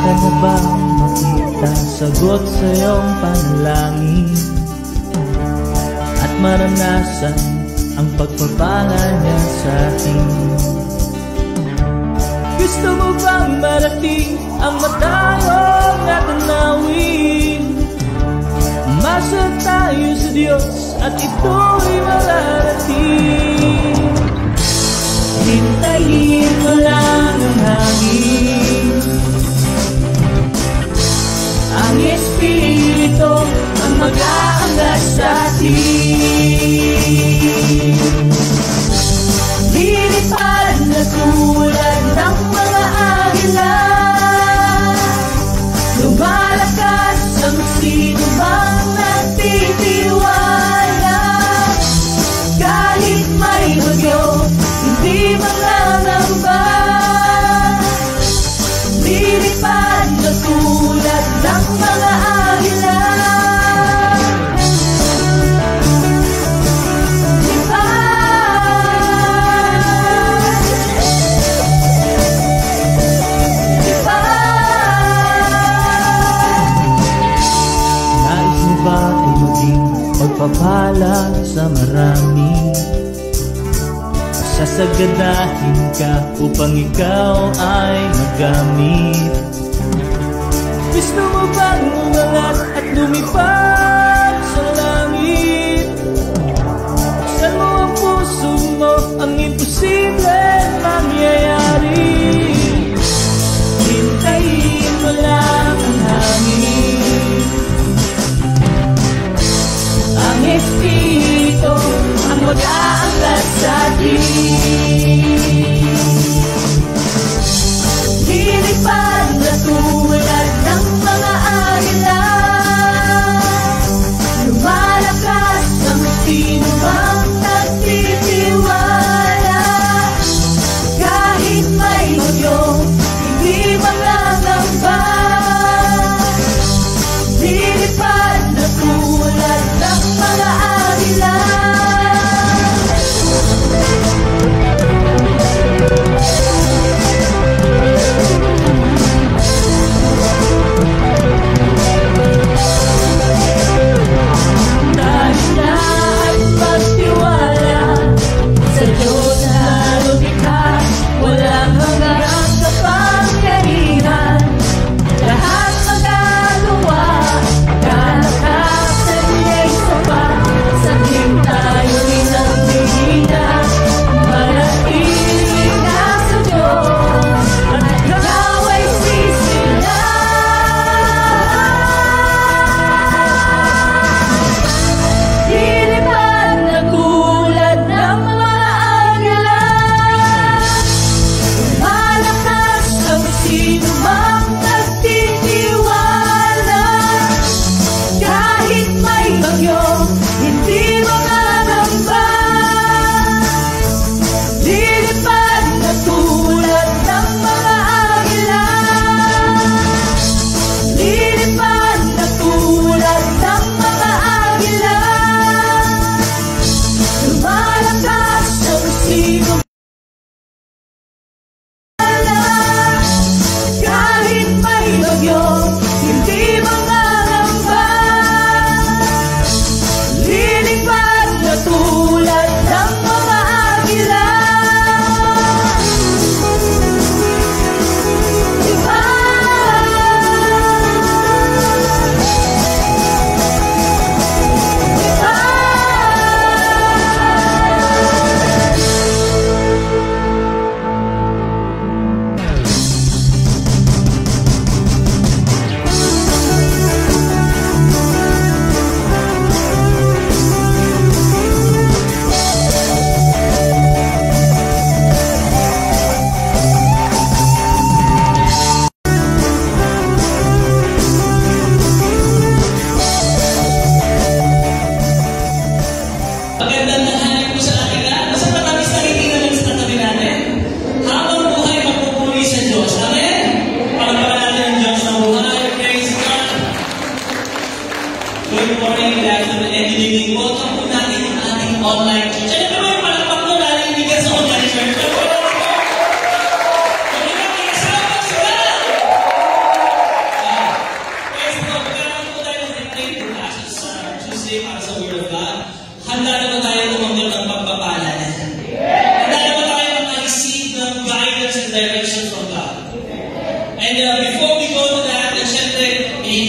ka na ba makita sagot sa iyong panalangin at maranasan ang pagpapala niya sa atin? Gusto mo bang marating ang matayong na tanawin? Umasa tayo sa Diyos at ito'y mararating. Hintayin mo lang ang hangin, ang Espiritu ang mag-aangat sa atin. Lilipad na tulad ng mga agila, lumalakas ang sino bang nagtitiwala. Kahit may bagyo, hindi manganamba. Lilipad na tulad ng mga agila. Pagpapala sa marami, sasagadahin ka upang ikaw ay magamit. Gusto mo bang umangat at lumipad sa langit? Buksan mo ang puso mo, ang imposible mangyayari. Hintayin mo lang ang hangin, ang Espiritu ang mag-aangat sa atin. Lilipad na tulad ng mga agila,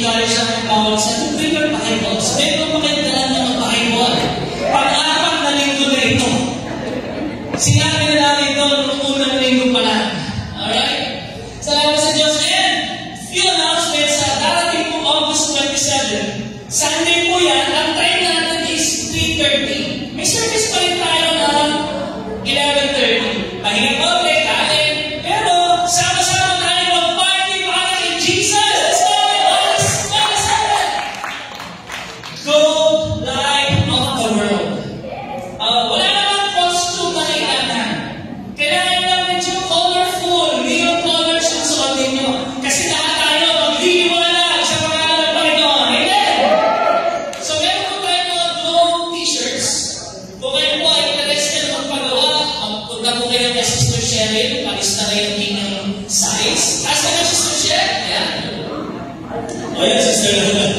tayo sa bawal sa to bring your Bibles. Meron pa kayo dala ng Bible. Pag-apat na linggo na ito. Sinabi na natin ito noong unang linggo pa lang. Alright? Salamat sa Diyos. And few announcements sa darating po August 27. Sunday po yan. Ang time natin is 3:30. May service pa rin tayo ng 11:30. Pahinga po, kain. Pero sama-sama tayo mag-party para kay Jesus. Go light of the world. Wala namang costume na kailangan. Kailangan lang medyo colorful, neon colors yung suotin nyo. Kasi lahat tayo magliliwanag sa pangalan ng Panginoon. Amen? So meron po tayo mga glow t-shirts. Kung kayo po ay interested na magpagawa, punta po kayo kay Sister Cheryl, palista kayo ng inyong size. Asa na Sister Cheryl? Ayan. O yan, Sister.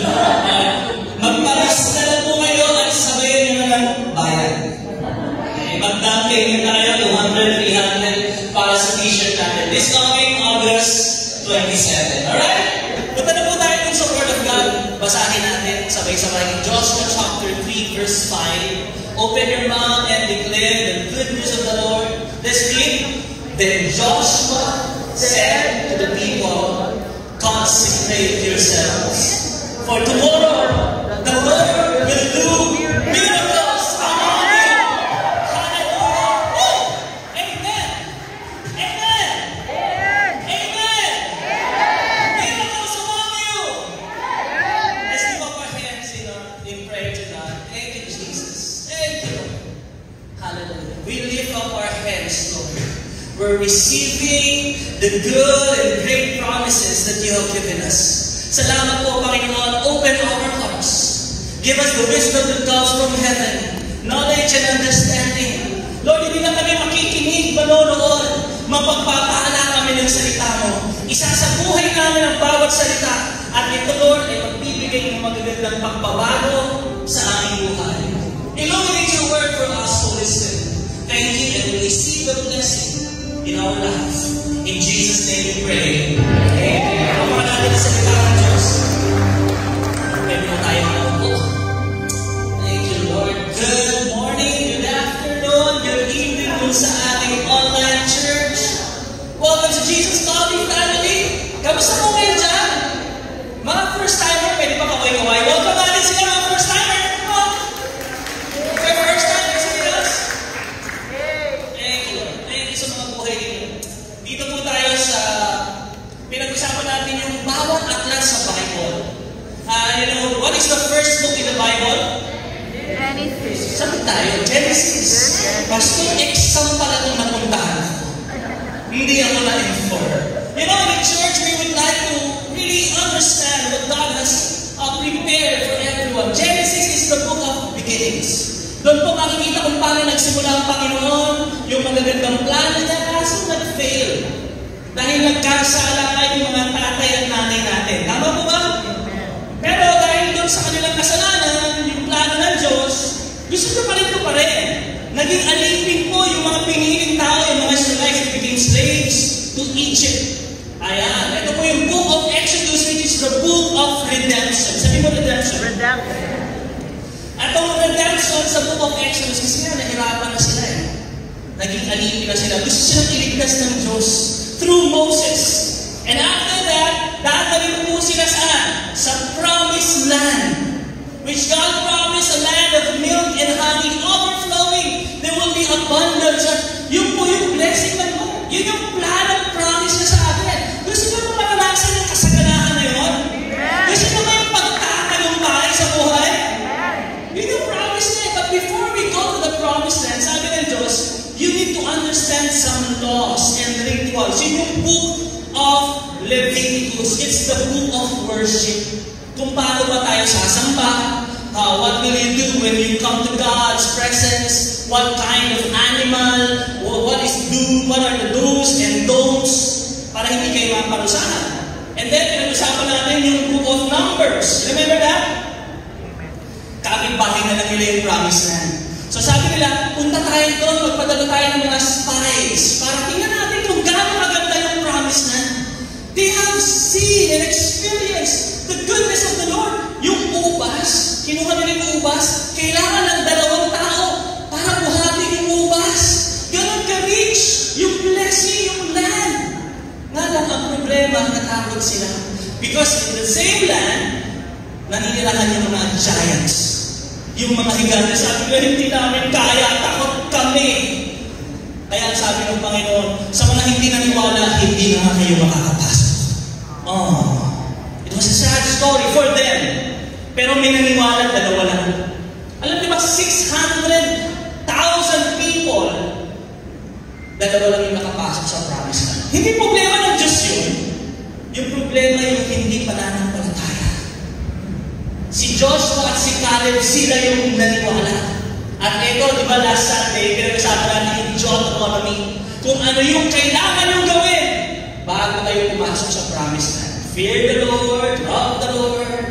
Magparasta na po kayo at sabayin nyo na ng bayan. Mag-dumping na tayo, 200, 300 para sa t-shirt natin. This coming August 27. Alright? Punta na po tayo dun sa Word of God. Basahin natin, sabay-sabay. Joshua chapter 3, verse 5. Open your mouth and declare the good news of the Lord. Let's read. Then Joshua said to the people, consecrate yourselves. For tomorrow, the Lord will do miracles among you. Hallelujah. Oh, amen. Amen. Amen. Miracles among you. Let's lift up our hands in prayer to God. Thank you, Jesus. Thank you. Hallelujah. We lift up our hands, Lord. We're receiving the good and great promises that you have given us. Salamat po, Panginoon. Open our hearts. Give us the wisdom that comes from heaven, knowledge and understanding. Lord, hindi na kami makikinig, manonood. Mapagpapala kami ng salita mo. Isa sa buhay namin ang bawat salita. At ito, Lord, ay magbibigay ng magagandang pagbabago sa aming buhay. Illuminate your word for us, Holy Spirit. Thank you and we receive the blessing in our life. In Jesus' name we pray. Amen. Kapag natin sa salita ng Diyos, pwede mo tayo po. Thank you, Lord. Good morning, good afternoon, good evening dun sa ating online church. Welcome to Jesus Calling Family. Kamusta po kayo dyan? Mga first-timer, pwede pa kaway-kaway. Welcome natin sila mga first-timer. Come on. For first-timer sa Diyos. Thank you, Lord. Thank you sa mga buhay ninyo. Dito po tayo sa pinag-usapan natin yung bawat atlas sa Bible. What is the first book in the Bible? Genesis. Saan tayo? Genesis. Pastor, exam pala itong napuntahan. Hindi ako na-inform. In the church, we would like to really understand what God has prepared for everyone. Genesis is the book of beginnings. Doon po makikita kung paano nagsimula ang Panginoon, yung magagandang plano niya, kaso nag-fail. Dahil nagkasala yung mga tatay at nanay natin. Tama po ba? Pero dahil doon sa kanilang kasalanan, yung plano ng Diyos, gusto niya pa rin ito pa rin. Naging alipin po yung mga piniling tao, yung mga Israelites who became slaves to Egypt. Ayan. Ito po yung book of Exodus, which is the book of redemption. Sabi mo redemption? Redemption. Atong redemption sa book of Exodus, kasi nga nahirapan na sila eh. Naging alipin na sila. Gusto silang iligtas ng Diyos through Moses. And after that, dadalhin po sila saan? Sa promised land. Which God promised, a land of milk and honey overflowing. There will be abundance. Yun po yung blessing ng Lord. Yun yung plan of promise na sa atin. Gusto mo nung maranasan yung kasaganahan na yun? Gusto mo yung pagtatagumpay sa buhay? Yun yung promise niya. But before we go to the promised land, sabi ng Diyos, you need to understand some laws and rituals. Yun yung book of Leviticus. It's the book of worship. Kung paano ba tayo sasamba, what will you do when you come to God's presence, what kind of animal, what are the do's and don'ts, para hindi kayo maparusahan. And then, pinag-usapan natin yung book of Numbers. Remember that? Kapit-bahay na lang nila yung promised land. So sabi nila, punta tayo doon, magpadala tayo ng mga spies para tingnan natin kung gaano maganda yung promised land. They have seen and experienced the goodness Because in the same land, naninirahan yung mga giants. Yung mga higante, sabi ko, hindi namin kaya, takot kami. Kaya sabi ng Panginoon, sa mga hindi naniwala, hindi na kayo makakapasok. It was a sad story for them. Pero may naniwala, dalawa lang. Alam niyo ba, 600,000 people, dalawa lang yung nakapasok sa promised land. Hindi problema ng Diyos yun. Yung problema yung hindi pananampalataya. Si Joshua at si Caleb, sila yung naniwala. At ito, di ba, last Sunday, pinag-usapan natin yung Deuteronomy, kung ano yung kailangan yung gawin bago kayo pumasok sa promised land. Fear the Lord, love the Lord.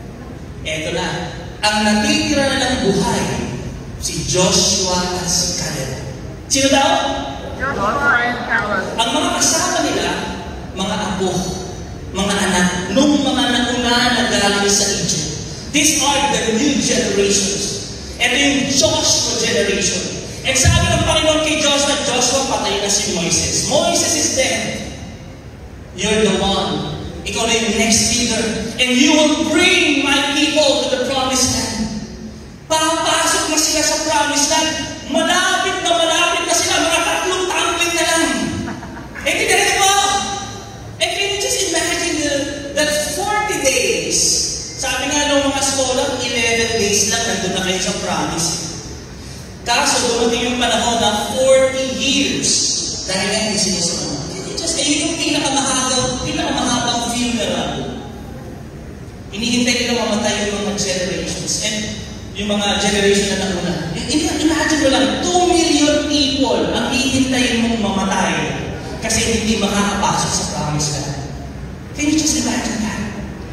Ito na. Ang natitira na ng buhay, si Joshua at si Caleb. Sino daw? Joshua and Caleb. Ang mga kasama nila, mga apo, mga anak, nung mga nauna na galing sa Egypt. These are the new generations. Ito yung Joshua generation. And sabi ng Panginoon kay Joshua, Joshua, patay na si Moises. Moises is dead. You're the one. Ikaw na yung next leader. And you will bring my people to the promised land. Papasok na sila sa promised land. Malapit na sila. Mga 3 tangling na lang. Eh, kinarinig mo? And can you just imagine that 40 days, sabi nga ng mga scholar, 11 days lang nandun na kayo sa promise. Kaso dumating yung panahon na 40 years dahil nga hindi sinusunod. Yun yung pinakamahabang funeral. Hinihintay nila mamatay yung mga generations. And yung mga generation na nauna. Imagine mo lang, 2 million people ang hihintayin mong mamatay kasi hindi makakapasok sa promised land. Can you just imagine that?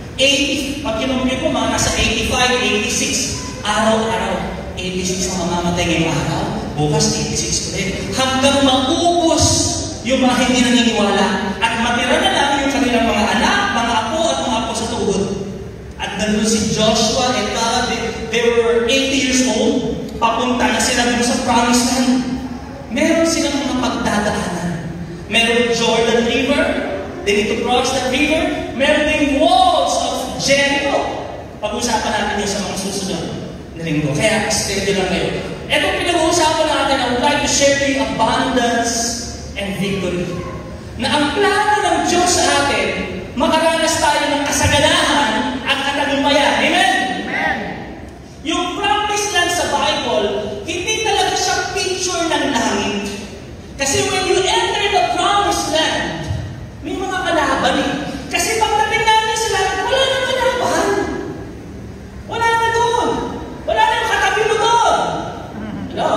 80, pag kinumpit mo, mga nasa 85, 86, araw-araw. 86 ang mamamatay ngayong araw, bukas 86 ulit. Hanggang maubos yung mga hindi naniniwala at matira na lang yung kanilang mga anak, mga apo at mga apo sa tuhod. At nandun si Joshua and Caleb, they were 80 years old, papunta na sila dun sa promised land. Meron silang mga pagdadaanan. Meron Jordan River, they need to cross that river. Meron ding walls of Jericho. Pag-usapan natin yun sa mga susunod na linggo. Kaya, steady lang kayo. Itong pinag-uusapan natin, I would like to share to you abundance and victory. Na ang plano ng Diyos sa atin, makaranas tayo ng kasaganahan at katagumpayan. Amen? Amen. Yung promised land sa Bible, hindi talaga siya picture ng langit. Kasi when you enter the promised land, may mga kalaban eh. Kasi pagdating natin sila, wala nang kalaban. Wala na doon. Wala na yung katabi mo doon. Hello?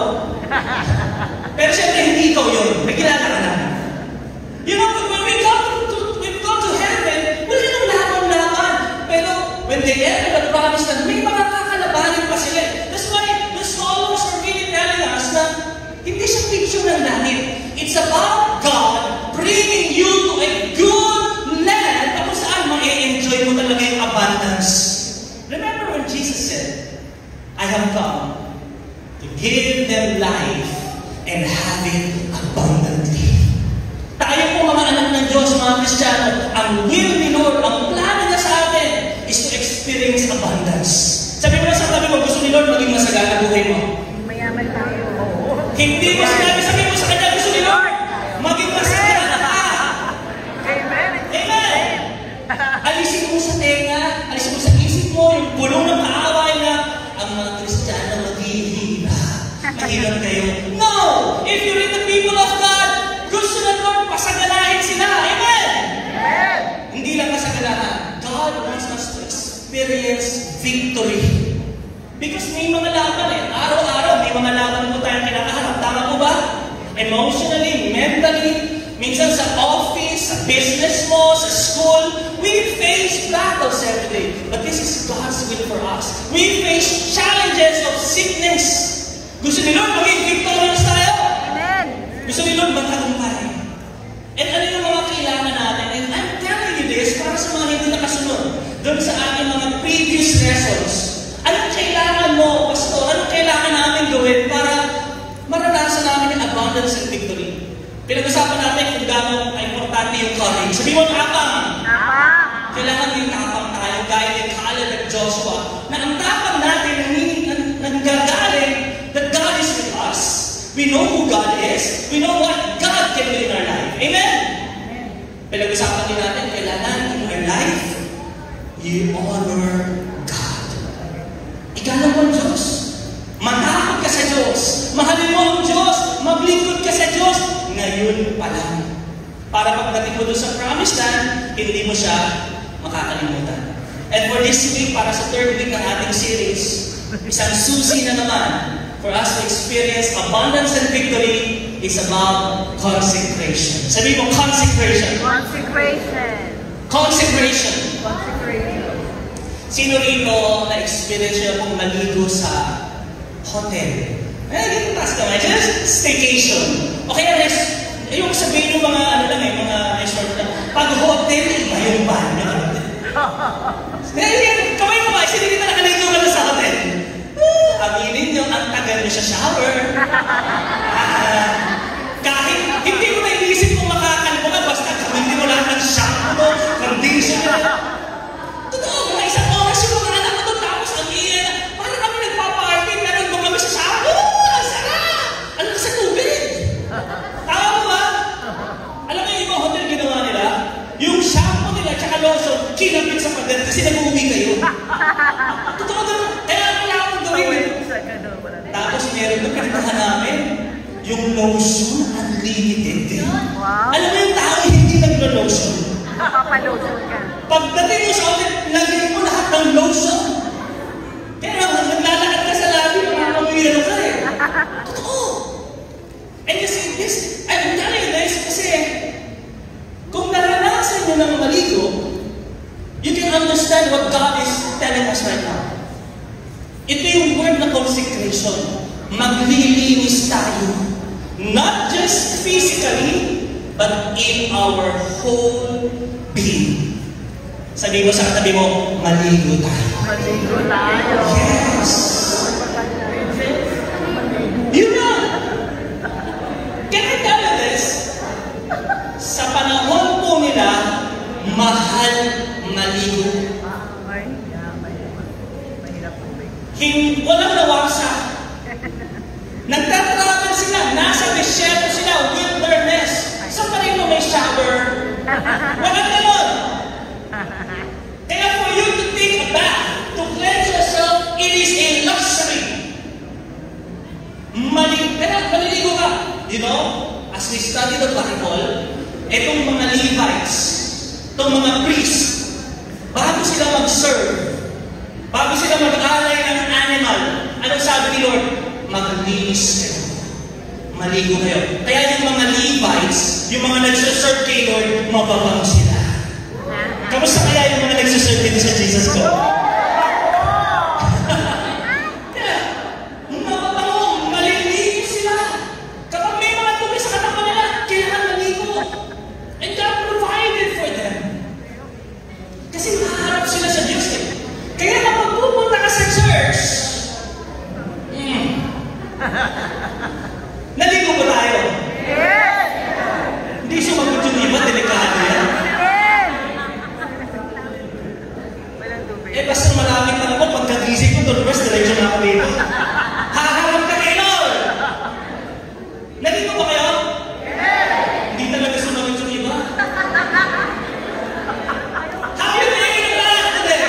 Pero siyempre, hindi ikaw yun. May kilala ka na. You know, when we go to heaven, wala nang laban-laban. Pero when they enter the promised land, may mga kakalabanin pa sila. That's why the scholars are really telling us na hindi siya picture ng langit. It's about God bringing you to a good land na kung saan ma-enjoy mo talaga yung abundance. Remember when Jesus said, I have come to give them life and have it abundantly. Tayo po mga anak ng Diyos, mga Kristiyano, ang will ni Lord, ang plano niya sa atin is to experience abundance. Sabi mo na sa tabi mo, gusto ni Lord maging masagana buhay mo. Mayaman tayo. Hindi mo sinabi, sabi mo sa kanya, gusto ni Lord maging masagana ka. Amen. Amen. Alisin mo sa tenga, alisin mo sa isip mo, yung pulong ng kaaway na ang mga Kristiyano maghihina. Mahirap kayo. No! If you read the people of God, gusto na Lord pasaganahin sila. Amen! Amen. Hindi lang pasaganahan. God wants us to experience victory. Because may mga laban eh. Araw-araw, may mga laban po tayong kinakaharap. Tama po ba? Emotionally, mentally, minsan sa office, sa business mo, sa school, we face battles every day. But this is God's will for us. We face challenges of sickness. Gusto ni Lord maging victorious tayo. Amen. Gusto ni Lord magtagumpay. And ano yung mga kailangan natin? And I'm telling you this para sa mga hindi nakasunod doon sa ating mga previous lessons. Anong kailangan mo, Pastor? Anong kailangan namin gawin para maranasan namin yung abundance and victory? Pinag-usapan natin kung gano'ng importante yung courage. Sabi mo, Apang! Apa. Kailangan We know who God is. We know what God can do in our life. Amen? Pinag-usapan din natin, kailangan in our life, you honor God. Ikaw mo ang Diyos. Manakot ka sa Diyos. Mahalin mo ang Diyos. Maglingkod ka sa Diyos. Ngayon pa lang. Para pagdating mo doon sa promised land, hindi mo siya makakalimutan. And for this week, para sa third week ng ating series, isang susi na naman for us to experience abundance and victory is about consecration. Sabi mo, consecration. Consecration. Consecration. Consecration. Sino rito na-experience niya kung maligo sa hotel? Ganito taas naman. Just staycation. O kaya, yung sabihin ng mga, mga resort na, pag hotel, iba yung banyo. Kamay mo ba, hindi na nakaligo ka na sa hotel. Aminin nyo, ang tagal nyo sa shower. Kahit hindi mo naiisip kung makakalbo ka, basta hindi mo lahat ng shampoo mo, conditioner. Totoo, mga isang oras yung mga anak ko doon, tapos ang iyan, paano kami nagpa-party, meron mo kami sa shampoo? Ang sarap! Ano sa tubig? Tama mo ba? Alam mo yung ibang hotel ginawa nila? Yung shampoo nila, tsaka lotion, kinapit sa pader kasi nag-uwi kayo. Totoo doon. Kaya ang kailangan mong gawin eh. Tapos meron doon, pinitahan namin, yung lotion, unlimited. Wow. Alam mo yung tao hindi naglo-lotion. Nakapalotion ka. Pagdating mo sa hotel, lagay mo lahat ng lotion. Kaya naglalakad ka sa labi, makakamuyan ka eh. Totoo. And you see this, I'm telling you this kasi kung naranasan nyo ng maligo, you can understand what God is telling us right now. Ito yung word na consecration. Maglilinis tayo. Not just physically, but in our whole being. Sabi mo sa katabi mo, maligo tayo. Maligo tayo. Yes! You know, can I tell you this? Sa panahon po nila, mahal maligo. Mahirap po. Walang nawasa. Nagtatravel sila, nasa desierto sila, wilderness. Sa pa rin mo may shower. Walang ganon. Kaya for you to take a bath, to cleanse yourself, it is a luxury. Maliligo ka. You know, as we study the Bible, itong mga Levites, itong mga priests, bago sila mag-serve, bago sila mag-alay ng animal, anong sabi ni Lord? Maglinis kayo. Maligo kayo. Kaya yung mga Levites, yung mga nagsaserve kay Lord, mababango sila. Kamusta kaya yung mga nagsaserve dito sa Jesus ko? Kaya, mababango, maliligo sila. Kapag may mga tumi sa katawan nila, kailangan maligo. And God provided for them. Kasi maharap sila sa Diyos eh. Kaya kapag pupunta ka sa church, naligo ba tayo? Yes! Hindi sumagot yung iba, delikado yan. Walang tubig. Eh, basta malamit lang ako, pagkagising ko, doon first, diretso na ako dito. Haharap ka kay Lord! Naligo ba kayo? Hindi talaga sumagot yung iba. How you making it back today?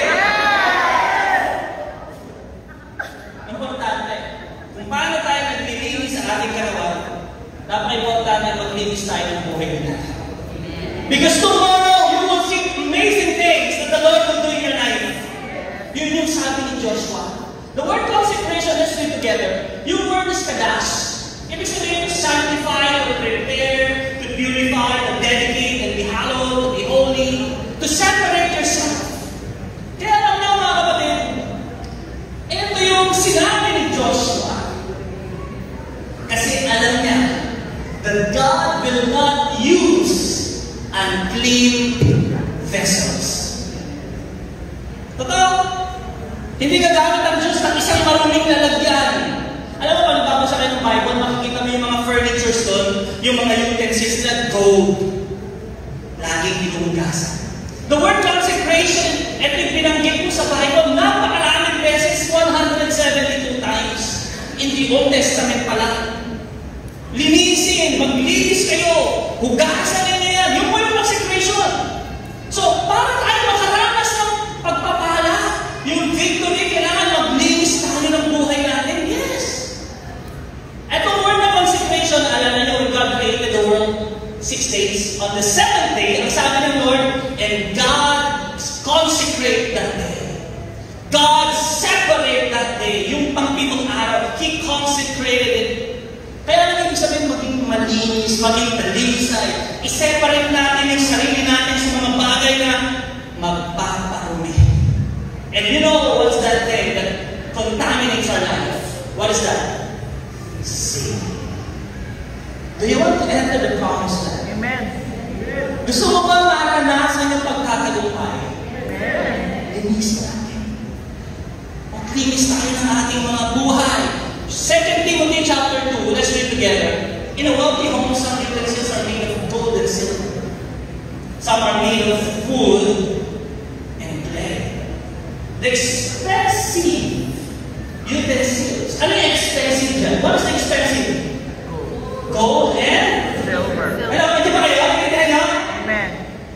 Importante. Kung paano tayo naglilinis sa ating karawan, napaka-importante maglinis tayo ng buhay nila. Because tomorrow, you will see amazing things that the Lord will do in your life. Yun yung sabi ni Joshua. The word consecration, let's read together. Yung word is kadash. Ibig sabihin to sanctify, to prepare, to purify, to dedicate, and be hallowed, to be holy, to separate yourself. Kaya alam niyo mga kapatid, ito yung sinabi ni Joshua. Kasi alam niya that God will not use unclean vessels. Totoo? Hindi gagamit ang Diyos ng isang maruming lalagyan. Alam mo, pag nababasa kayo ng Bible, makikita mo yung mga furnitures doon, yung mga utensils na gold. Laging hinuhugasan. The word consecration, ito yung binanggit mo sa Bible, napakaraming beses, 172 times. In the Old Testament pala. God separated that day, yung pang-pitong araw, He consecrated it. Kaya lang ibig sabihin maging malinis, maging talisay, i-separate natin yung sarili natin sa mga bagay na magpaparumi. And you know what's that thing that contaminates our life? What is that? Sin. Do you want to enter the promised land? Amen. Gusto mo ba maranasan yung pagkatagumpay? Amen. Linis natin. Maglinis tayo ng ating mga buhay. 2 Timothy chapter 2, let's read together. In a wealthy home, some utensils are made of gold and silver. Some are made of wood and clay. The expensive utensils. Ano yung expensive dyan? What is the expensive? Gold and Silver. Ano, hindi ba kayo? Hindi ba? Amen.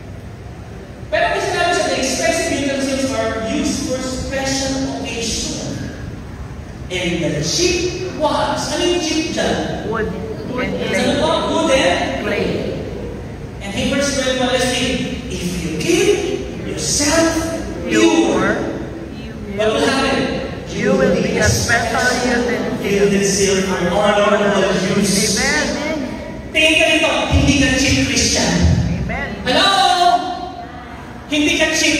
Pero may sinabi siya, the expensive utensils are used for special occasion. And the cheap ones, ano yung cheap dyan? Wood and Ano ba? Wood and clay. And Hebrews 12, let's read, if you keep yourself pure, what will happen? You will be a special utensil. For honorable use. Amen. Tingin ka dito, hindi ka cheap Christian. Amen. Hello? Hindi ka cheap.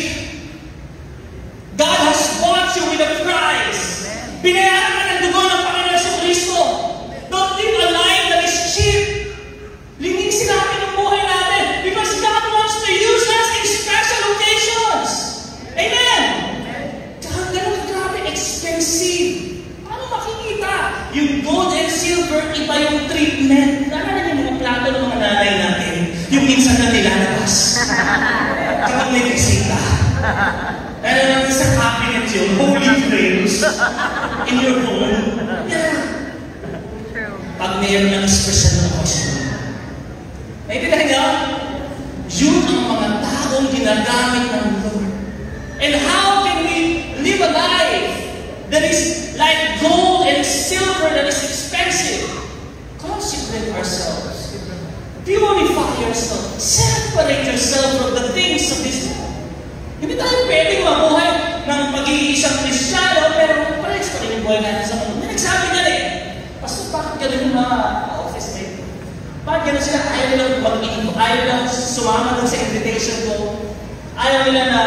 God has bought you with a price. Binayaran ka ng dugo ng Panginoon Jesucristo. Don't live a life that is cheap. Linisin natin ang buhay natin because God wants to use us in special occasions. Amen? Tsaka ganun grabe, expensive. Paano makikita? Yung gold and silver, iba yung treatment. Naalala yung mga plato ng mga nanay natin. Yung minsan na nilalabas. Kapag may bisita. Lalo natin sa cabinet yun, holy frames in your home. Yeah. True. Pag mayroon ng special na occasion. Naintindihan niyo? Yun ang mga taong ginagamit ng Lord. And how can we live a life that is like gold and silver that is expensive? Consecrate ourselves. Purify yourself. Separate yourself from the things of this world. Hindi tayo pwedeng mabuhay ng pag-iisang Kristiyano, pero parehas pa rin yung buhay natin sa mundo. May nagsabi niya eh, Pastor, bakit ganun yung mga office mate? Bakit ganun sila? Ayaw nilang mag-iinto. Ayaw nilang sumama dun sa invitation ko. Ayaw nila na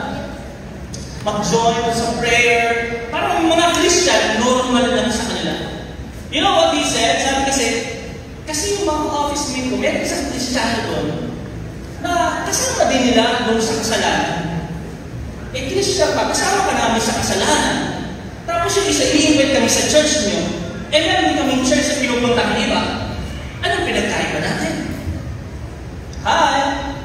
mag-join sa prayer. Parang yung mga Christian, normal lang sa kanila. You know what he said? Sabi kasi yung mga office mate ko, meron isang Kristiyano doon, na kasama din nila doon sa kasalanan. Eh, Christian pa, kasama ka namin sa kasalanan. Tapos yung isa, i-invite kami sa church niyo. Eh, meron din kaming church na pinupunta ng iba. Anong pinagkaiba natin? Hi!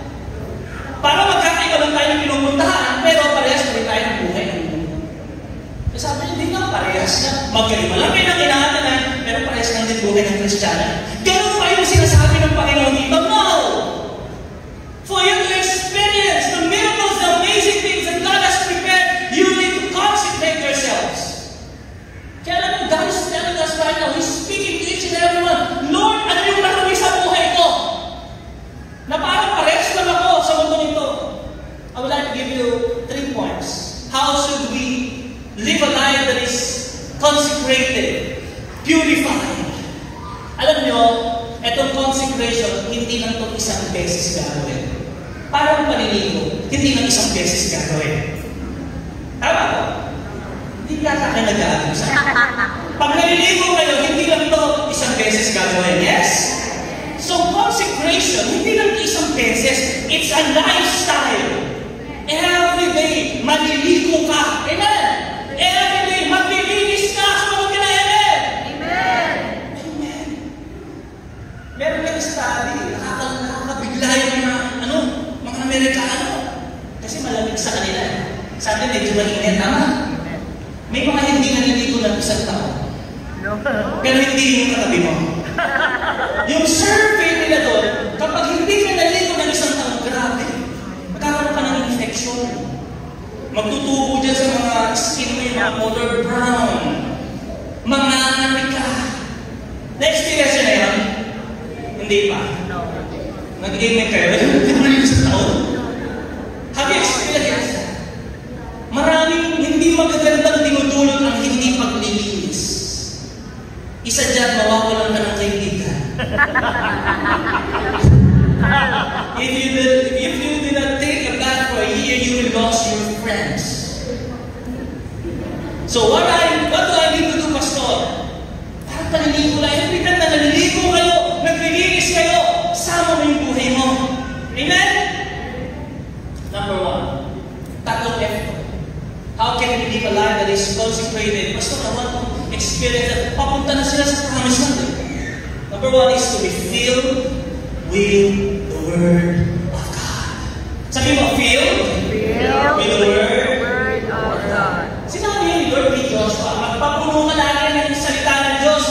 Para magkakaiba lang tayo ng pinupuntahan, pero parehas pa rin tayo ng buhay ng mundo. Eh, sabi niya, hindi nga, parehas na. Magkaiba lang kayo ng kinahatanan, pero parehas lang din buhay ng Kristiyana. Ganun pa yung sinasabi ng Panginoon dito? No! For you to experience the miracles, the amazing things that God has prepared, you need to consecrate yourselves. Kaya alam mo, God is telling us right now, He's speaking to each and everyone, Lord, ano yung naroon sa buhay ko? Na parang parehas lang ako sa mundo nito. I would like to give you 3 points. How should we live a life that is consecrated, purified? Alam nyo, itong consecration, hindi lang itong isang beses gagawin. Parang paniligo, hindi lang isang beses gagawin. Tama ba? Hindi yata kayo nag-aalim sa akin. Pag naliligo kayo, hindi lang ito isang beses gagawin. Yes? So consecration, hindi lang isang beses. It's a lifestyle. Every day, maliligo ka. Amen? Every day, maglilinis ka sa mga kinayanin. Amen? Amen. Meron na study, nakakabigla yung mga Amerikano. Kasi malamig sa kanila. Sa atin, medyo mainit, tama? May mga hindi naliligo ng isang taon. Pero hindi yung katabi mo. Yung survey nila doon, kapag hindi ka naligo ng isang taon, grabe, magkakaroon ka ng infection. Magtutubo dyan sa mga skin mo, yung mga color brown. Mga ka. Na-experience na yan? Hindi pa. Nag-aiming kayo? Hindi mo naligo sa taon? Have you experienced that? Maraming hindi magaganda Isa dyan, mawawalan ka ng kaibigan. If you did not take a bath for a year, you will lose your friends. So what do I need to do, Pastor? Parang paliligo lang. Every time na naliligo kayo, naglilinis kayo, sama mo yung buhay mo. Amen? Number 1, tatlong F. How can we live a life that is consecrated? Pastor, I want to experience that. Papunta na sila sa promised land. Number 1 is to be filled with the Word of God. Sabi mo, filled with the Word of God. Sinabi niya ni Lord ni Joshua, magpapuno ka lagi ng salita ng Diyos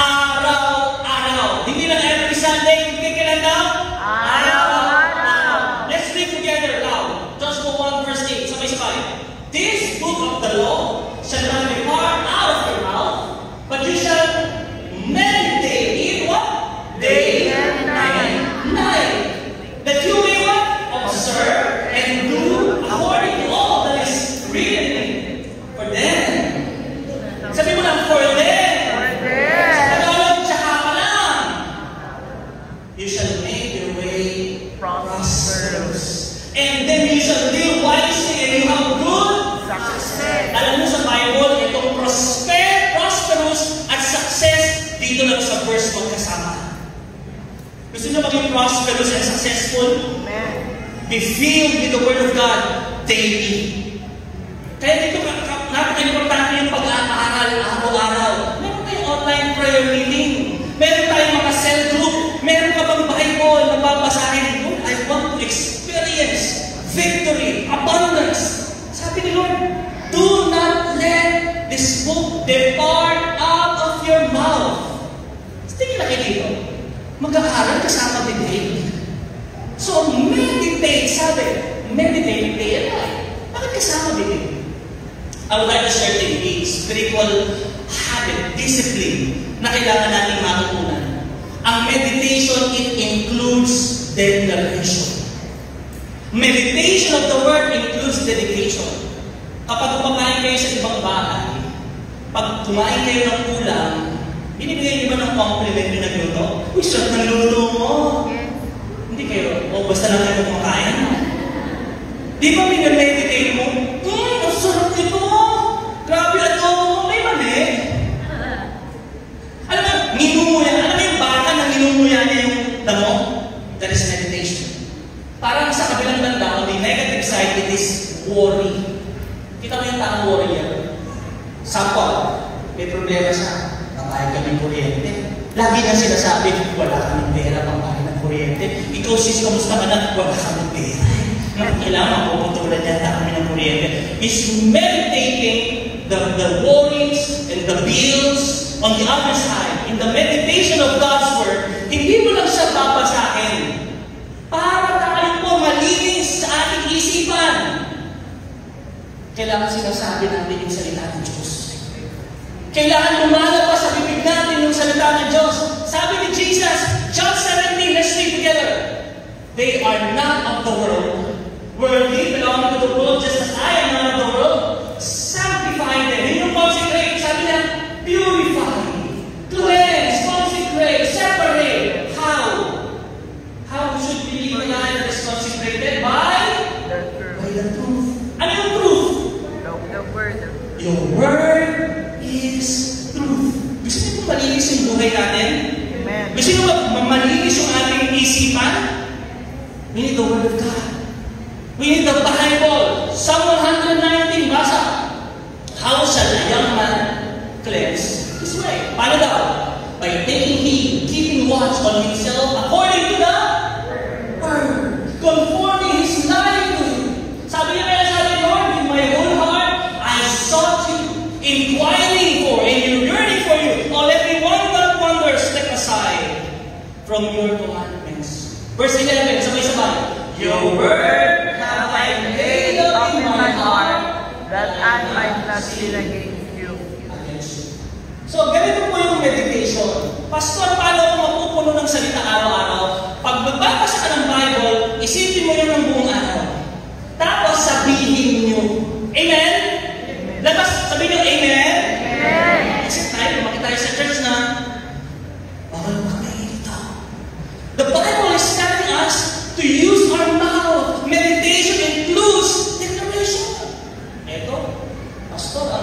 araw-araw. Hindi lang every Sunday, hindi kailan daw? Araw-araw. Let's read together loud. Joshua 1 verse 8, sabay-sabay. This book of the law shall not depart out of your mouth, but you shall meditate in what? Day and night. That you may what? Observe and do according to all that is written. For then, sabi mo lang, for then, sa Tagalog, tsaka pa lang, you shall make your way prosperous. And then you shall live wisely and you have good success. Alam mo sa Bible, itong prosperous at success, dito lang sa verse magkasama. Gusto nyo maging prosperous and successful? Be filled with the Word of God daily. Kaya dito, napaka-importante yung pag-aaral araw-araw. Meron tayong online prayer meeting. Meron tayong mga cell group. Meron ka bang Bible na babasahin? Lord, I want to experience victory, abundance. Sabi ni Lord, do not let this book depart out of your mouth. Tingin na kayo dito. Mag-aaral kasama din. So, meditate, sabi. Meditate, day and night. Bakit kasama din? I would like to share a spiritual habit, discipline, na kailangan natin matutunan. Ang meditation, it includes declaration. Meditation of the Word includes dedication. Kapag kumakain kayo sa ibang bahay, pag kumain kayo ng ulam, binibigay niyo ba ng compliment yung nagluto? Uy, sarap ng luto mo! Hindi kayo, basta lang kayo kumakain. Di ba minameditate mo? Ang sarap nito! Grabe, adobo mo, may mali! Alam mo, ninunguya. Alam mo yung baka na ninunguya niya yung damo? That is meditation. Parang sa kabilang banda, on the negative side, it is worry. Kita mo yung taong warrior. Sample, may problema siya. Kabayad kami kuryente. Lagi na sinasabi, wala kaming pera pangbayad ng kuryente. Ikaw sis, kamusta ka na? Wala kaming pera. Kailangan puputulan niya kami ng kuryente. Is meditating the worries and the bills on the other side. In the meditation of God's Word, hindi mo lang siya babasahin. Para tayo po malinis sa ating isipan. Kailangan sinasabi natin yung salita ng Diyos. Kailangan lumalabas sa bibig natin yung salita ng Diyos. Sabi ni Jesus, John 17, let's read together. They are not of the world. Worldly, belonging to the world, just as I am not of the world. Sanctify them. Yung consecrate, sabi niya, purify, cleanse, consecrate, separate. How? How should we live a life that is consecrated? By the truth. Ano yung truth? The Word. Your Word is truth. Gusto niyo kung malinis yung buhay natin? Amen. Gusto niyo malinis yung ating isipan? We need the Word of God. We need the Bible. Psalm 119, basa. How shall a young man cleanse his way? Paano daw? By taking heed, keeping watch on himself according to the Word. Conforming his life to it. Sabi niya kaya sabi, Lord, with my whole heart, I sought you, inquiring for and yearning for you. All every one that wonders, step aside from your commandments. Verse 11, sabay-sabay. Your word have I laid up in my heart, that I might not sin against you. So, ganito po yung meditation. Pastor, paano ako mapupuno ng salita araw-araw? Pag magbabasa ka ng Bible, isipin mo yun ng buong araw. Tapos, sabihin nyo. Amen? Labas, sabihin nyo, Amen? Amen. Kasi tayo, lumaki tayo sa church na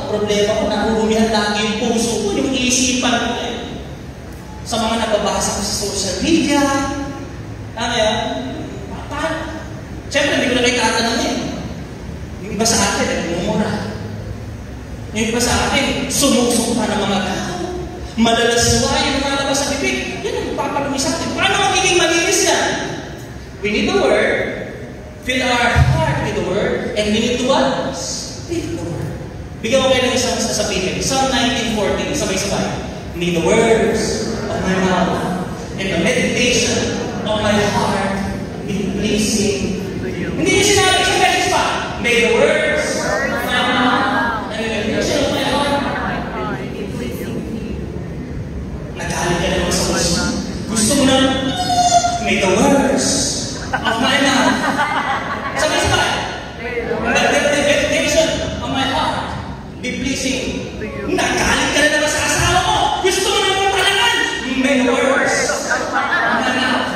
problema ko, nahuhumihan lagi yung puso ko, yung isipan ko eh. Sa mga nababasa ko sa social media, ano yan? Siyempre, hindi ko na kayo tatanungin. Yung iba sa atin, nagmumura. Yung iba sa atin, sumusumpa ng mga tao. Malalaswa yung mga labas sa bibig. Yan ang papalumi sa atin. Paano magiging malinis yan? We need the Word. Fill our heart with the Word. And we need to what? Speak the Word. Bigyan ko kayo ng isang sasabihin. Psalm 19:14, sabay-sabay. May the words of my mouth and the meditation of my heart be pleasing to you. Hindi niya sinabi sa message pa. May the words of my mouth and the meditation of my heart be pleasing to you. Nagalit ka naman sa gusto. Gusto mo na, may the words of my mouth. Sabay-sabay. The meditation of my heart be pleasing to you. Nagalit ka na naman sa asawa mo. Gusto mo naman talagan. May the words of my mouth.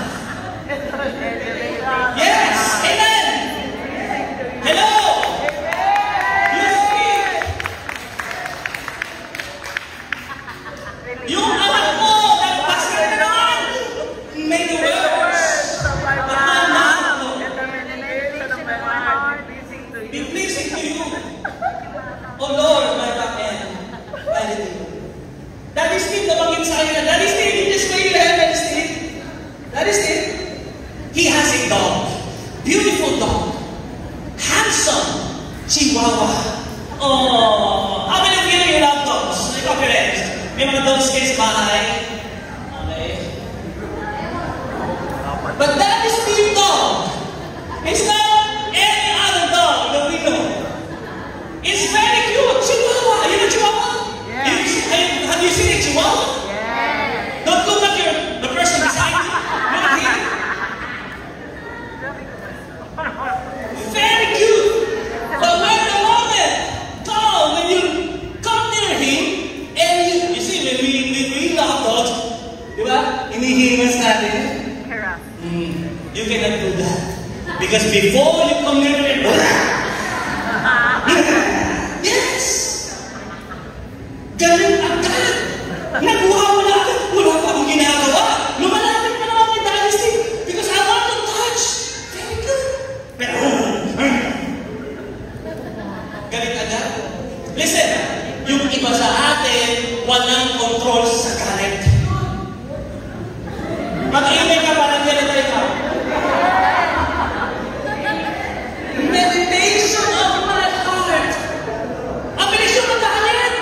Yes! Amen! Hello! You speak! Yung anak mo, nagbasa ka naman. May the words of my mouth. Be pleasing to you. Oh Lord, my rock and my redeemer. Daddy Steve, nabanggit sa akin na, Daddy Steve, in this way you have Daddy Steve. Daddy Steve, he has a dog. Beautiful dog. Handsome. Chihuahua. Oh, how many of you love dogs? Like your parents? May mga dogs kayo sa bahay? Okay. But Daddy Steve dog is not any other dog that we know. It's very cute. Chihuahua. You know Chihuahua? Yeah. Have you seen a Chihuahua? Yeah. Don't look at the person beside you. Look at him. Very cute. But when the moment, dog, when you come near him, and you see, when we love dogs, di ba? Inihimas natin. You cannot do that. Because before you come near him, yes! Ganun agad! Nakuha mo na agad! Wala pa akong ginagawa! Lumalapit pa naman kay Daddy Steve because I want to touch! Very good! Pero, galit agad. Listen, yung iba sa atin, walang control sa galit. Mag-imay ka parang ganito ikaw. Meditation of my heart. Ang bilis yung magalit.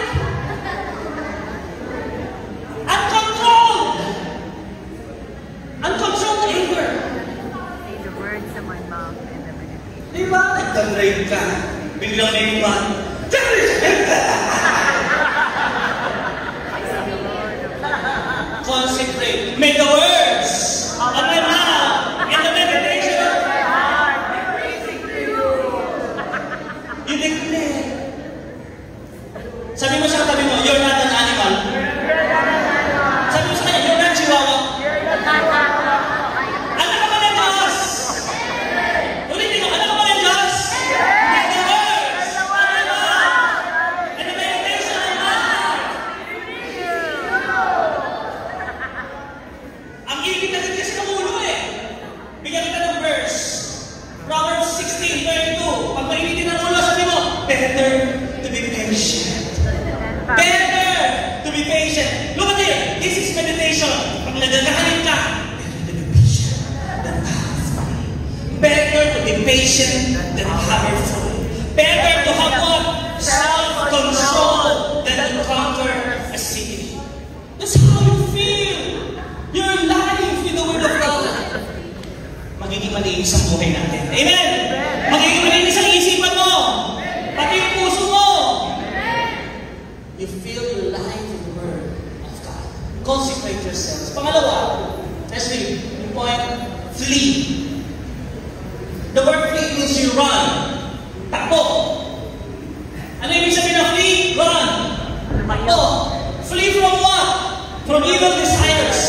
Uncontrolled. Uncontrolled anger. The words of my mouth and the meditation. Diba? Nagtandrain ka. Biglang may uman. Consecrate. May the words of my mouth and the meditation of my heart be pleasing to you. You declare. Sabi mo sa katabi mo, you're not an animal. Sabi mo sa kanya, you're not Chihuahua. Anak ka ba ng Diyos? Ulitin ko, anak ka ba ng Diyos? May the words of my mouth and the meditation of my heart. Ang ibig na kasi sa ulo eh. Bigyan kita ng verse. Proverbs 16:32. Pag mainitin ang ulo, sabi mo, better to be patient. Better to be patient. Look at it. This is meditation. Pag nagagalit ka, better to be patient than powerful. Better to have what? Self-control than to conquer a city. That's how you feel. Your life in the Word of God. Magiging malinis ang buhay natin. Amen? Magiging malinis ang isipan mo. Pati yung puso mo. You feel your life in the Word of God. Consecrate yourselves. Pangalawa, let's read. Yung point, flee. The word flee means you run. Takbo. Ano yung ibig sabihin ng flee? Run. Takbo. Flee from what? From evil desires.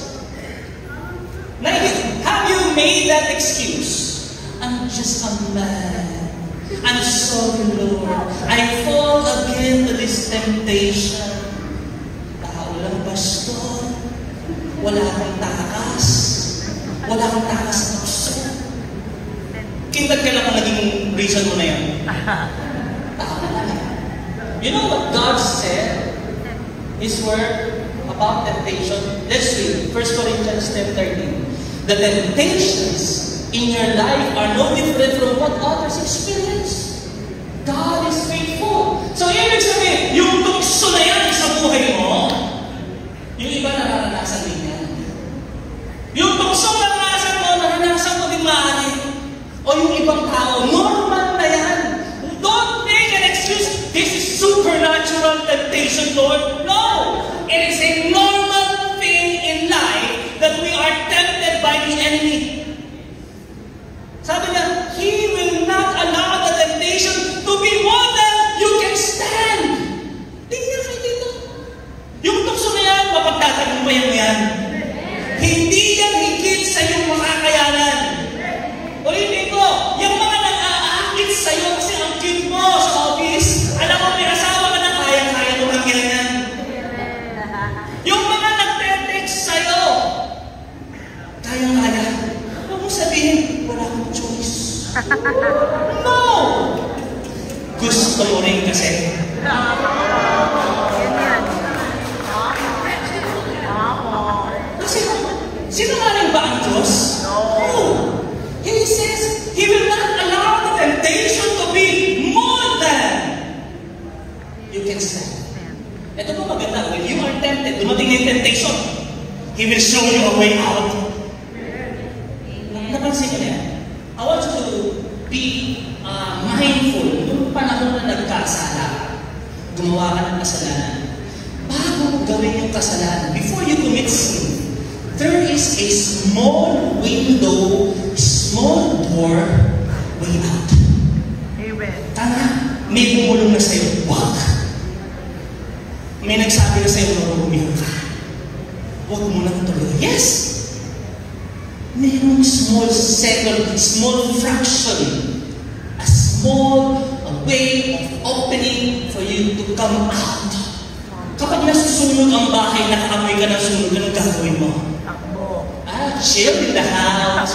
Now, have you made that excuse? I'm just a man. I'm sorry, Lord. I fall again to temptation. Tao lang, pastor. Wala kang takas. Wala kang takas na puso. Kindag ka lang kung naging reason mo na yan. Tao lang. You know what God said? His word about temptation. Let's read 1 Corinthians 10:13. The temptations in your life are no different from what others experience. God is faithful. So, ibig sabihin, yung tukso na yan sa buhay mo, yung iba naranasan din yan. Yung tukso na naranasan mo din maaari. O yung ibang tao, normal na yan. Don't make an excuse. This is supernatural temptation, Lord. No! It is a normal thing in life that we are tempted by the enemy. Sabi niya, He will not allow the temptation to be more than you can stand. Tingnan kayo dito. Yung tukso na yan, mapagtatagumpayan mo yan. Hindi yan higit sa iyong makakayanan. Ulitin ko, yung mga nag-aakit sa iyo kasi ang cute mo sa office, alam mo, may asawa ka na kaya-kaya mo lang yan. Yung mga nag-text sa iyo, kaya-kaya. Huwag mo sabihin, wala akong choice. No! Gusto mo rin kasi. Kasi, sinungaling ba ang Diyos? No! He says, He will not allow the temptation to be more than you can stand. Ito po maganda. When you are tempted, dumating na yung temptation, He will show you a way out. Napansin ko na yan. I want you to be mindful. Yung panahon na nagkasala, gumawa ka ng kasalanan. Bago gawin yung kasalanan, before you commit sin, there is a small window, small door, way out. Amen. Tama, may bumulong na sa'yo, wag. May nagsabi na sa'yo, marumiyang ka. Huwag mo nang tuloy. Yes! Mayroong small second, small fraction, a small way of opening for you to come out. Kapag nasusunod ang bahay, nakaamoy ka ng sunog, anong gagawin mo? Chill in the house.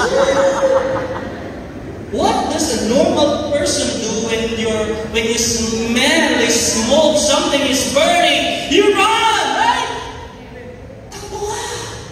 What does a normal person do when you smell a smoke, something is burning? You run, right? Takbo ka.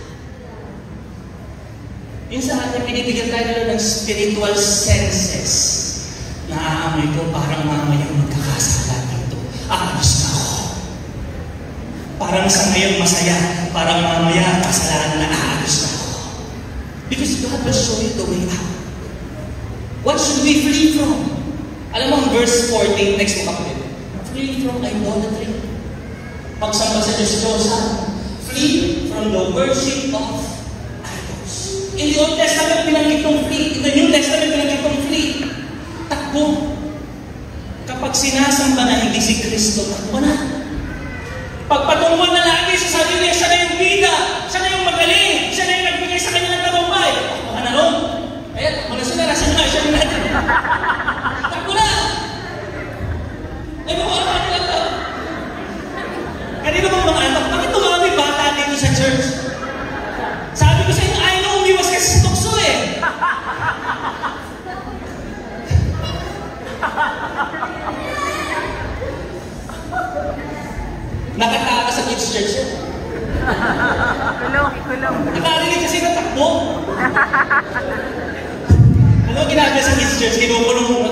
Yung sa atin, binibigyan tayo ng spiritual senses. Naaamoy ko, parang mamaya magkakasala dito. Aalis na ako. Parang sa ngayon masaya, parang mamaya kasalanan na aalis na ako. Because God will show you the way out. What should we flee from? Alam mo ang verse 14, next mo kapatid. Flee from idolatry. Pagsamba sa Diyos, flee from the worship of idols. In the Old Testament, pinanggit ng flee. In the New Testament, pinanggit ng flee. Takbo. Kapag sinasamba na hindi si Kristo, takbo na. Pagpatungkol na lagi sa sarili, siya na yung bida, siya na yung magaling, siya na yung nagbigay sa kanya ng tagumpay. Takbo ka na ron. Ayan, takbo na sila, nasa na, siya rin natin. Takbo na! Ay, mga anak lang to. Kanino bang mga anak? Bakit tumami bata dito sa church? Sabi ko sa inyo, ayaw na umiwas kasi sa tukso eh. Nakatawa sa kids church yun. Kulong. Nakarinig kasi na takbo. Ano ginagawa sa kids church? Kinukulong mo.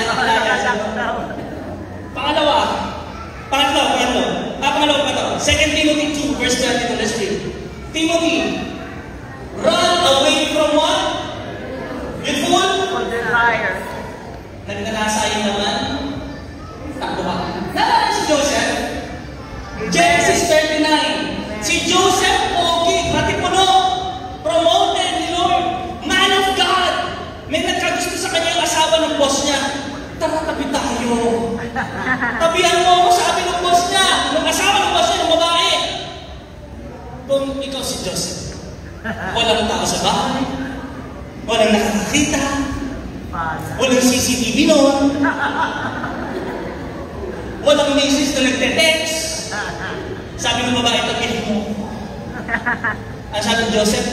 Pangalawa pa to. 2 Timothy 2 verse 22. Let's read. Timothy, run away from what? Youthful Desire. Nagkanasayin naman. Takbo ka. Naalala si Joseph? Genesis 39. Si Joseph, pogi, ratipuno, promoted ni Lord, man of God. May nagkagusto sa kanya yung asawa ng boss niya. Tara, tabi tayo. Tabihan mo ako, sabi ng boss niya. Ng asawa ng boss niya, ng babae. Kung ikaw si Joseph, walang tao sa bahay, walang nakakakita, walang CCTV noon, walang dalawang misis na nagte-text. Sabi ng babae, tapihin mo. Ang sabi ng Joseph?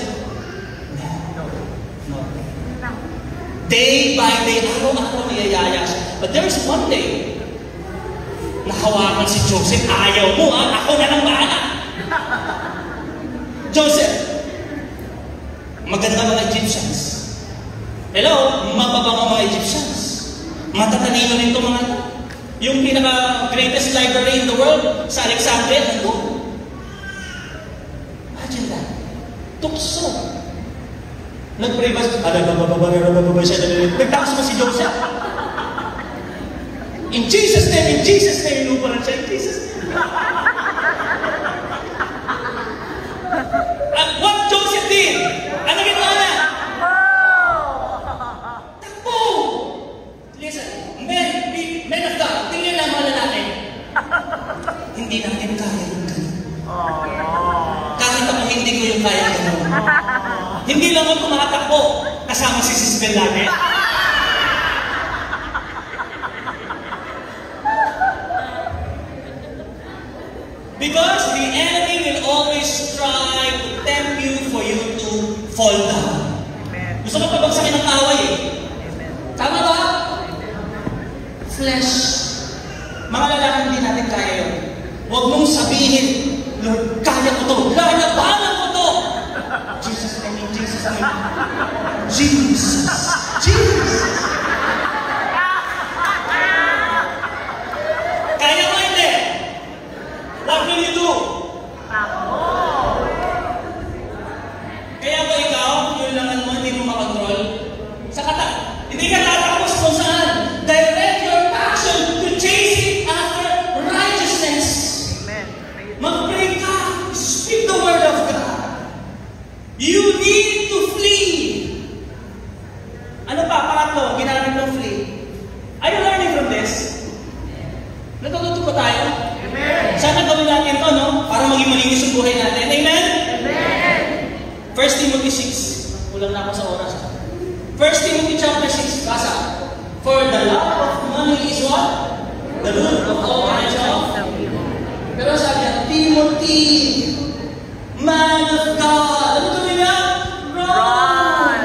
No. Day by day, araw-araw niyayaya siya. But there's one day, nahawakan si Joseph, ayaw mo ha, ako na lang bahala. Joseph, maganda mga Egyptians. Hello, mababang mga Egyptians. Matatalino rin itong mga ito. Yung pinaka-greatest library in the world sa Alexandria, nandun. Imagine that. Tukso. Nag-pray ba siya? Nagtakas ba si Joseph? In Jesus' name, inuparan siya, in Jesus' name. What Joseph did? Ano ginawa na? Takbo! Listen, men of God, tingnan lang mga lalaki. Hindi natin kaya yung ganun. Kahit ako hindi ko yung kaya ganun. Hindi lang ako tumatakbo kasama si Sis Bel lagi. Because the enemy will always try to tempt you for you to fall down. Gusto mo pabagsakin ng away eh. Tama ba? Flesh. Mga lalaki hindi natin kaya yun. Huwag mong sabihin, Lord, kaya ko to. Lalabanan ko to. Jesus, I mean, Jesus, I mean. Jesus. Jesus. Kaya mo hindi. What will you do? Kaya ba ikaw, yung langan mo, hindi mo makontrol? Sa kata, hindi ka tatapos kung saan. Direct your action to chase it after righteousness. Mag-pray ka. Speak the word of God. You need to flee. Ano pa? Pangatlo, ginamit ng flee. Are you learning from this? Natututo pa tayo? Sana gawin natin ito, no? Para maging malinis ang buhay natin. Amen? Amen! 1 Timothy 6. Kulang na ako sa oras. 1 Timothy chapter 6. Basa. For the love of money is what? The root of all kinds of. Pero sabi niya, Timothy, man of God. Ano ito nila? Run!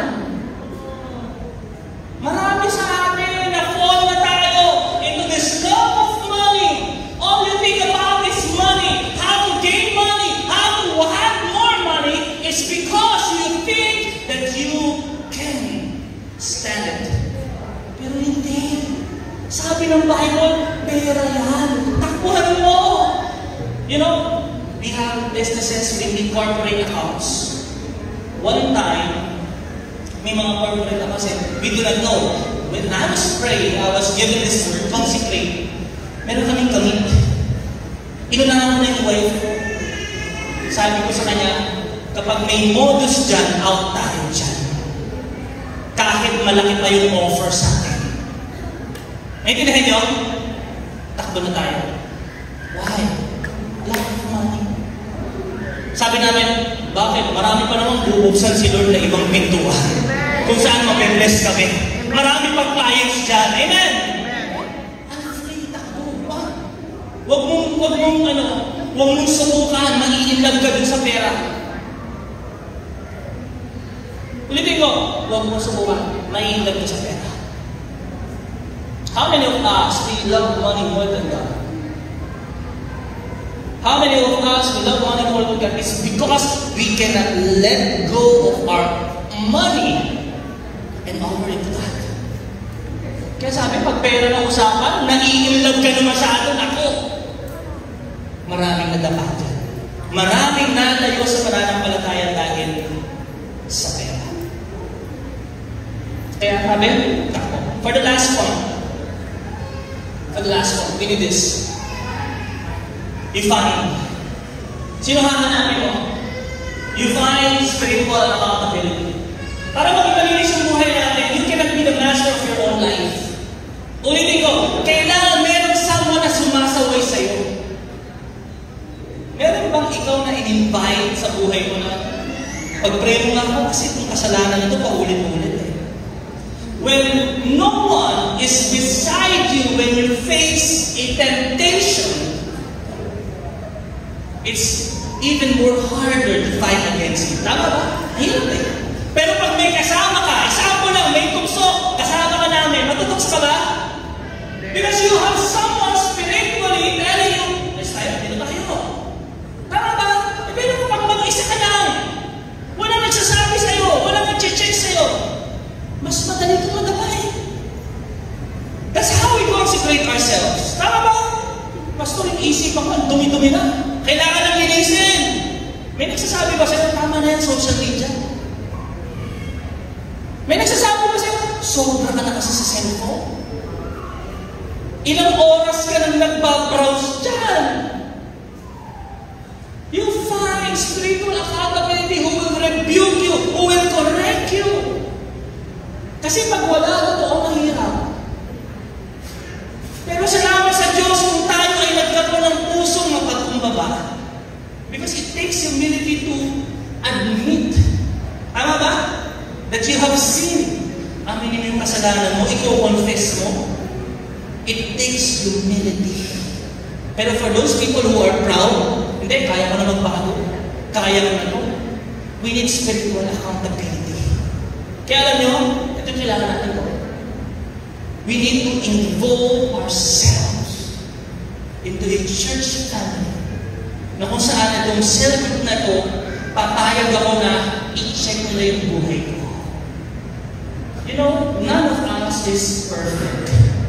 Marami sa atin na fall na tayo into this love of money. All you think about is money. How to gain money. How to have more money. It's because you think that you can stand it. Pero hindi. Sabi ng Bible, pera yan. Takbuhan mo. You know, we have businesses with the corporate accounts. One time, may mga corporate accounts and we do not know. When I was praying, I was given this word, consecrate. Meron kaming gamit. Inunahan ko na yung wife ko. Sabi ko sa kanya, kapag may modus dyan, out tayo dyan. Kahit malaki pa yung offer sa akin. Naintindihan nyo? Takbo na tayo. Why? Lack of money. Sabi namin, bakit? Marami pa namang bubuksan si Lord na ibang pintuan. Kung saan mapibless kami. Marami pang clients dyan. Amen? Huwag mong subukan, maiinlove ka dun sa pera. Ulitin ko, huwag mong subukan, maiinlove ka sa pera. How many of us, we love money more than God? How many of us, we love money more than God? It's because we cannot let go of our money and offer it to God. Kaya sabi, pag pera na usapan, naiinlove ka na masyado, ako. Maraming nadapa dyan. Maraming nalayo sa pananampalataya dahil sa pera. Kaya sabi, for the last one, we need this. You find. Sino hahanapin mo? You find spiritual accountability. Para maging malinis ang buhay natin, you cannot be the master of your own life. Ulitin ko, kailangan meron someone na sumasaway sa'yo. Meron bang ikaw na in-invite sa buhay mo na pag-pray mo nga ako kasi itong kasalanan ito paulit-ulit eh. When no one is beside you when you face a temptation, it's even more harder to fight against it. Tama ba? Hirap eh. Pero pag may kasama ka, example lang, may tukso, kasama ka namin, matutukso ka ba? Because you have someone spiritually telling you, let's tayo, dito tayo. Tama ba? Pero pag mag-isa ka lang, walang nagsasabi sa'yo, walang nag-check sa'yo, mas madali ito madamay. That's how we consecrate ourselves. Tama ba? Pastor, yung isip ako, ang dumi-dumi na. Kailangan ng linisin. May nagsasabi ba sa'yo, tama na yan, social media? May nagsasabi ba sa'yo, sobra ka na kasi sa cellphone? Ilang oras ka nang nagbabrowse dyan? You find spiritual accountability who will rebuke you, who will correct you. Kasi pag wala, totoo mahirap. Pero salamat sa Diyos kung tayo ay nagkaroon ng pusong mapagkumbaba. Because it takes humility to admit, tama ba? That you have sinned. Aminin mo yung kasalanan mo, i-confess mo. It takes humility. Pero for those people who are proud, hindi, kaya ko na magbago. Kaya ko na to. We need spiritual accountability. Kaya alam nyo, ito yung kailangan natin ko. We need to involve ourselves into a church family na kung saan itong cell-group na ito, papayag ako na i-check nila yung buhay ko. You know, none of us is perfect.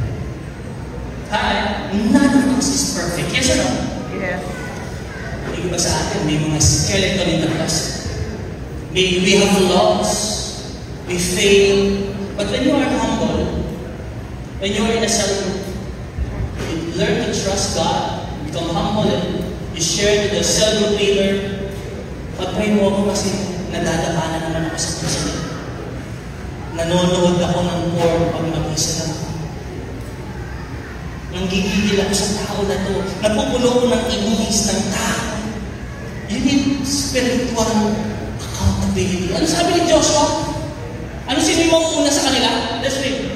None of us is perfect. Yes or no? Yes. Hindi ba sa atin, may mga skeleton in the closet. Maybe we have flaws. We fail. But when you are humble, when you are in a cell group, you learn to trust God, become humble, and you share with the cell group leader. Pag-pray mo ako kasi nadadaanan naman ako sa puso. Nanonood ako ng porn pag mag-isa lang ako. Nanggigigil ako sa tao na to. Napupulo ko ng inuhis ng tao. You need spiritual accountability. Ano sabi ni Joshua? Ano sino yung una sa kanila? Let's read.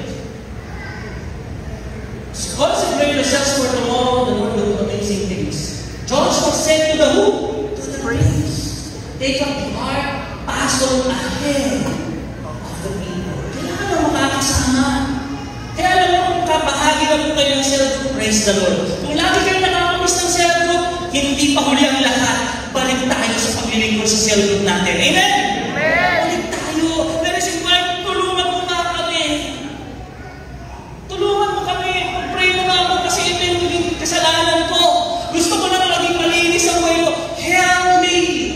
Consecrate yourselves for tomorrow, the Lord will do amazing things. Joshua said to the who? To the priests. Take up the ark, pass on ahead of the people. Kailangan na makakasama. Kaya alam mo kung kapahagi na po kayo ng cell group, praise the Lord. Kung lagi kayo nakakamiss ng cell group, hindi pa huli ang lahat. Balik tayo sa paglilingkod sa cell group natin. Amen? Balik tayo. There is a point, tulungan mo nga kami. Tulungan mo kami. Pag-pray mo nga ako kasi ito yung kasalanan ko. Gusto ko na maging malinis ang buhay ko. Help me.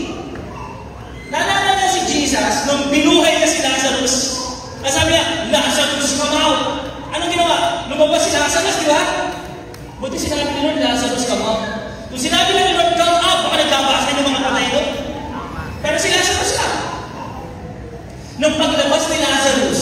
Naalala niya si Jesus nung binuhay na si Lazarus. Sabi niya, Lazarus, come out. Anong ginawa? Lumabas si Lazarus, di ba? Buti sinabi ni Lord, Lazarus, come out. Kung sinabi ni Lord, come out, baka nagkabasan yung mga patay doon. Pero si Lazarus lang. Nung paglabas ni Lazarus,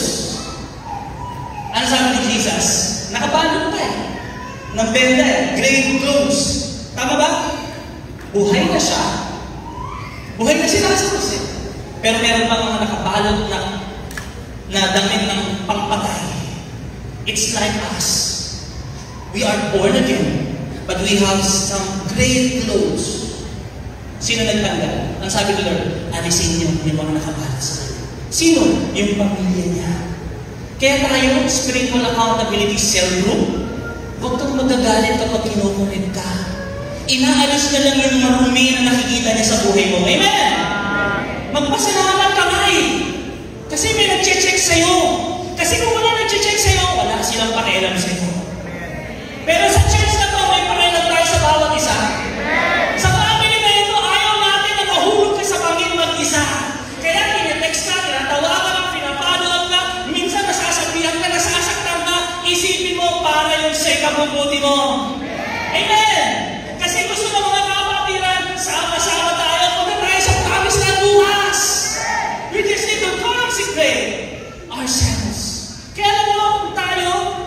ano sabi ni Jesus? Nakabalot pa eh. Ng benda eh. Grave clothes. Tama ba? Buhay na siya. Buhay na si Lazarus eh. Pero meron pa mga nakabalot na damit ng pangpatay. It's like us. We are born again, but we have some grave clothes. Sino nagtanggal? Ang sabi ni Lord, alisin niyo yung mga nakabalot sa kanya. Sino? Yung pamilya niya. Kaya tayo, spiritual accountability cell group, huwag kang magagalit kapag kinukulit ka. Inaalis na lang yung marumi na nakikita niya sa buhay mo. Amen? Magpasalamat ka nga eh. Kasi may nag-check sa'yo. Kasi kung wala nag-check sa'yo, wala silang pakialam sa'yo. Pero sa church na to, may pakialam tayo sa bawat isa. Sa family na ito, ayaw natin na mahulog ka sa pangin mag-isa. Kaya tinetext ka, tinatawagan ka, pinapanood ka, minsan nasasabihan ka, nasasaktan ka, isipin mo para yung sa ikabubuti mo. Amen! Kasi gusto ng mga kapatiran, sama-sama tayo, punta tayo sa promise na bukas. We just need to consecrate ourselves. Kaya alam mo, kung tayo,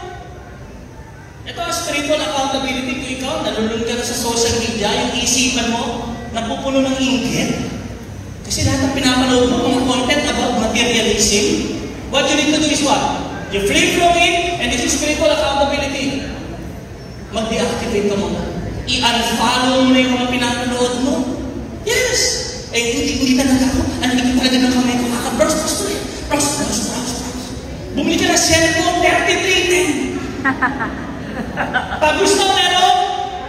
ito ang spiritual accountability kung ikaw, nalulun ka na sa social media, yung isipan mo, napupuno ng inggit. Kasi lahat ng pinapanood mo, mga content about materialism, what you need to do is what? You flee from it, and this is spiritual accountability. Mag-deactivate ka muna. I-unfollow mo na yung mga pinapanood mo. Yes! Hindi talaga ako. Hindi talaga ng kamay ko. Kaka-browse eh. Browse. Bumili ka ng cellphone, 3310. Pag gusto mo meron?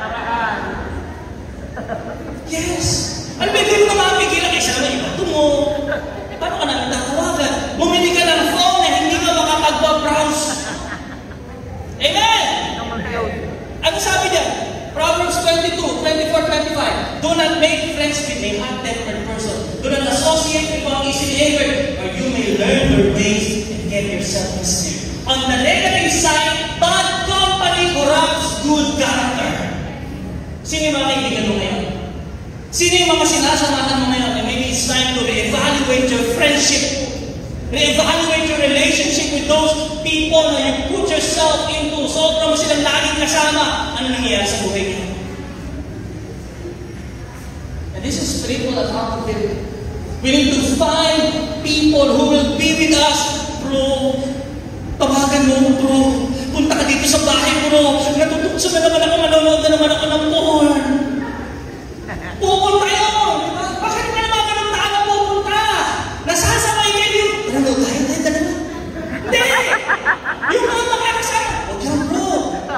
Yes. Ano ba, hindi mo na mapigilan? Isa naman, iba ito mo. Paano ka namin tatawagan? Bumili ka ng phone na hindi ka makapag-browse. Amen! Ano sabi niya? Proverbs 22:24-25. Do not make friends with a hot-tempered person. Do not associate with one easily angered, or you may learn your ways and get yourself ensnared. On the negative side, bad company corrupts good character. Sino yung mga kaibigan mo ngayon? Sino yung mga sinasamahan mo ngayon? And maybe it's time to reevaluate your friendship. Reevaluate your relationship with those people na you put yourself into. Sobra mo silang laging kasama. Ano nangyayari sa buhay niyo? And this is spiritual accountability. We need to find people who will be with us. Bro, tawagan mo, bro. Punta ka dito sa bahay, bro. Natutukso na naman ako, manonood na naman ako ng porn. Pupunta yun! Bakit ka naman ganun tama pupunta? Nasasabay kayo. Ano tayo? Hindi! Yung mga makakasama. Huwag yan, bro.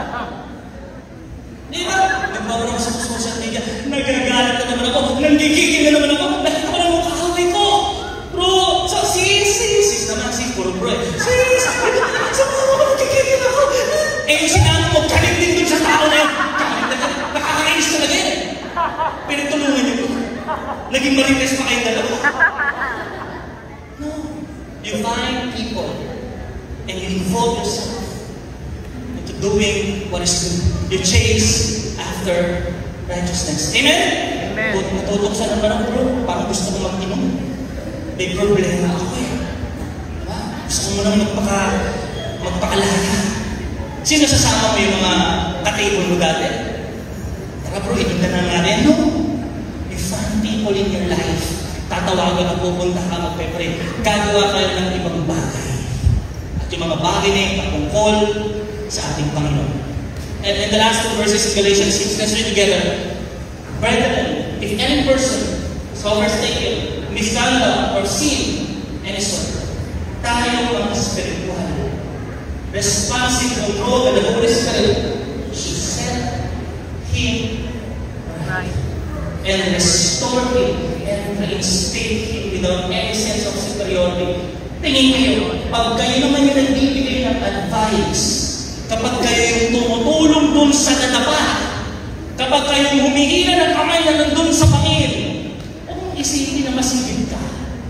Di ba? Nagbawa ako sa social media. Nagagalit na naman ako. Nanggigigil na naman ako. Nakita ko lang mong kahaway ko. Bro, so sis naman, sis, puro bro. Sis, sa mga ako nagigigil ako. Yung sinama mo, galit din dun sa tao na yun. Nakakainis talaga yun. Pinagtulungan niyo. Naging marites pa kayong dalawa. No. You find people and you involve yourself into doing what is good. You chase after righteousness. Amen? Amen. Natutok sa naman ako, bro. Parang gusto ko mag-inom. May problema ako eh. Diba? Gusto ko mo nang magpakalala. Sino sasama mo yung mga katable mo dati? Tara bro, inom na natin. No. You find people in your life. Tatawagan na pupunta ka, magpe-pray. Gagawa ka ng ibang bagay. At yung mga bagay na yung patungkol sa ating Panginoon. And in the last two verses of Galatians 6, let's read together. Brethren, if any person is overtaken, misconduct, or sin, any sort, tayo ang spiritual. Responsive control of the Holy Spirit should set him right and restore him and reinstate him without any sense of superiority. Tingin kayo, pag kayo naman yung nagbibigay ng advice, kapag kayo yung tumutulong dun sa nadapa, kapag kayo yung humihila ng kamay na nandun sa pangil, huwag mong isipin na masigit ka.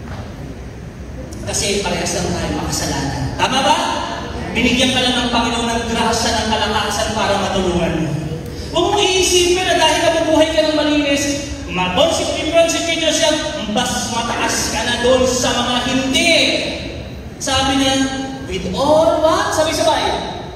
Kasi parehas lang tayo makasalanan. Tama ba? Binigyan ka lang ng Panginoon ng grasya ng kalakasan para matulungan mo. Huwag mong iisipin na dahil nabubuhay ka ng malinis, mag-consecrate ka yourself, mas mataas ka na doon sa mga hindi. Sabi niya, with all what? Sabay-sabay.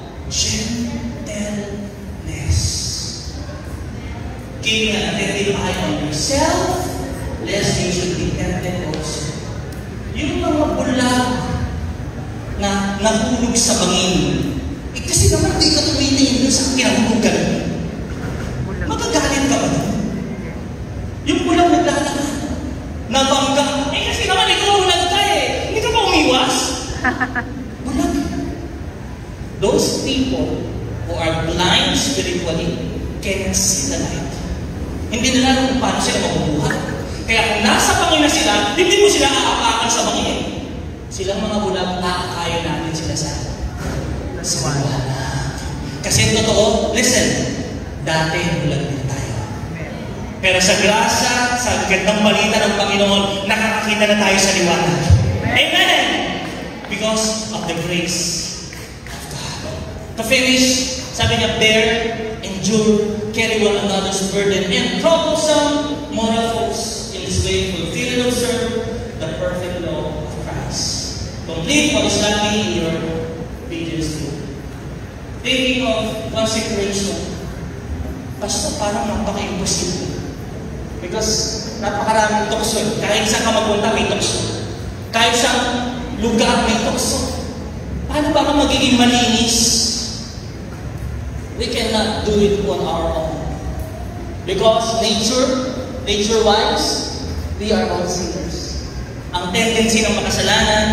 Gentleness. Keeping an attentive eye on yourself, lest you should be tempted also. Yung mga bulag na nahulog sa bangin. Kasi naman di ka tumitingin doon sa kinahulugan. Magagalit ka ba doon? Yung bulag naglalakad. Nabangga. Kasi naman ikaw bulag ka eh. Hindi ka ba umiwas? Bulag. Those people who are blind spiritually cannot see the light. Hindi nila alam kung paano sila mabubuhay. Kaya kung nasa bangin na sila, hindi mo sila aapakan sa bangin. Silang mga bulag, nakakayo natin sila sa wala. Kasi totoo, listen, dati bulag din tayo. Pero sa grasya, sa gandang balita ng Panginoon, nakakakita na tayo sa liwanag. Amen! Because of the grace of God. To finish, sabi niya, bear, endure, carry one another's burden, and troublesome moral folks in this way, fulfill and observe the perfect law of Christ. Complete what is lacking in your obedience to. Thinking of consecration, basta parang napaka-imposible. Because napakaraming tukso. Kahit saan ka magpunta, may tukso. Kahit saan lugar, may tukso. Paano ba ka magiging malinis? We cannot do it on our own. Because nature-wise, we are all sinners. Ang tendency ng makasalanan,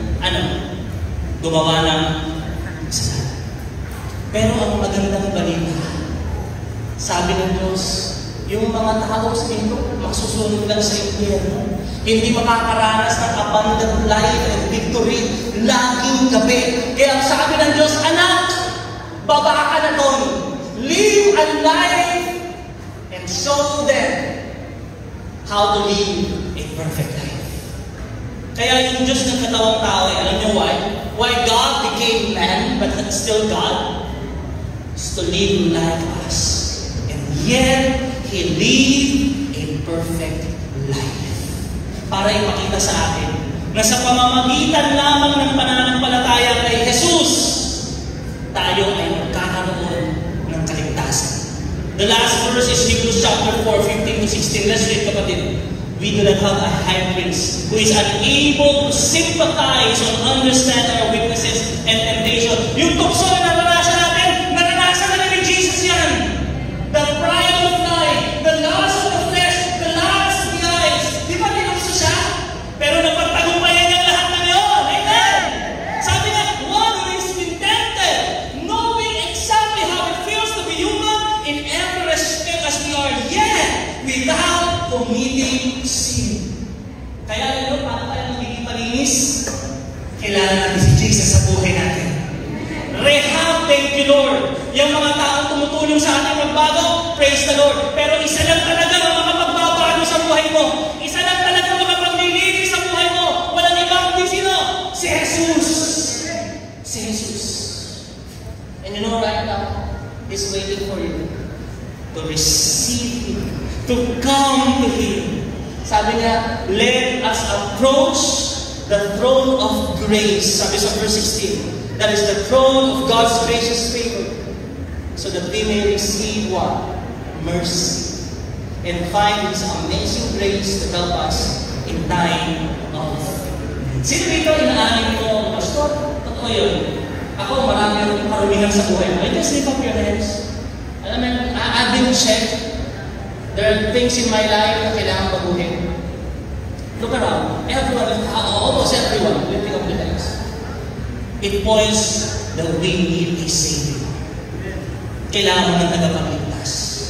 gumawa ng kasalanan. Pero ang magandang balita, sabi ng Diyos, yung mga tao sa ito, magsusunod lang sa impyerno. Hindi makakaranas ng abundant life and victory laging gabi. Kaya ang sabi ng Diyos, anak, baba ka na doon. Live a life and show them how to live a perfect life. Kaya yung Diyos ng katawang tao, alam niyo why? Why God became man but still God? Is to live like us. And yet, He lived a perfect life. Para ipakita sa atin na sa pamamagitan lamang ng pananampalataya kay Jesus, tayo ay magkakaroon ng kaligtasan. The last verse is Hebrews chapter 4, 15 to 16. Let's read, kapatid. We do not have a high priest who is unable to sympathize or understand our weaknesses and temptation. Yung tukso na naranasan natin, naranasan na ni Jesus yan. The pride of life, the lust of the flesh, the lust of the eyes. Di ba tinukso siya? Pero napagtagumpayan niya lahat na yun. Amen! Sabi nga, one who is been tempted, knowing exactly how it feels to be human in every respect as we are, yet without committing sin. Kaya yun, paano tayo magiging malinis? Kailangan natin si Jesus sa buhay natin. Rehab, thank you Lord. Yung mga taong tumutulong sa ating magbago, praise the Lord. Pero isa lang talaga ang makapagbabago sa buhay mo. Isa lang talaga ang makapaglilinis sa buhay mo. Walang ibang di sino? Si Jesus. Si Jesus. And you know right now, He's waiting for you to receive Him, to come to Him. Sabi niya, let us approach the throne of grace. Sabi sa verse 16. That is the throne of God's gracious favor, so that we may receive what? Mercy. And find His amazing grace to help us in time of need. Sino dito inaamin ko, Pastor? Totoo yun. Ako, marami akong karumihan sa buhay. I just lift up your hands. Alam mo, I didn't check. There are things in my life na kailangan baguhin. Look around. Everyone, almost everyone, lifting up their hands. It points that we need a Savior. Kailangan mo ng tagapagligtas.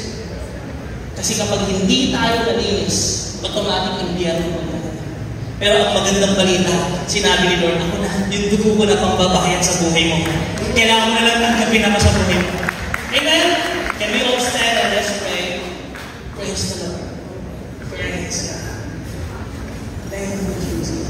Kasi kapag hindi tayo nalinis, automatic impyerno mo na. Pero ang magandang balita, sinabi ni Lord, ako na, yung dugo ko na pambabahayan sa buhay mo. Kailangan mo na lang tanggapin ako sa buhay mo. Amen? Can we all stand and let's pray? Praise the Lord. Praise God. Thank you, Jesus.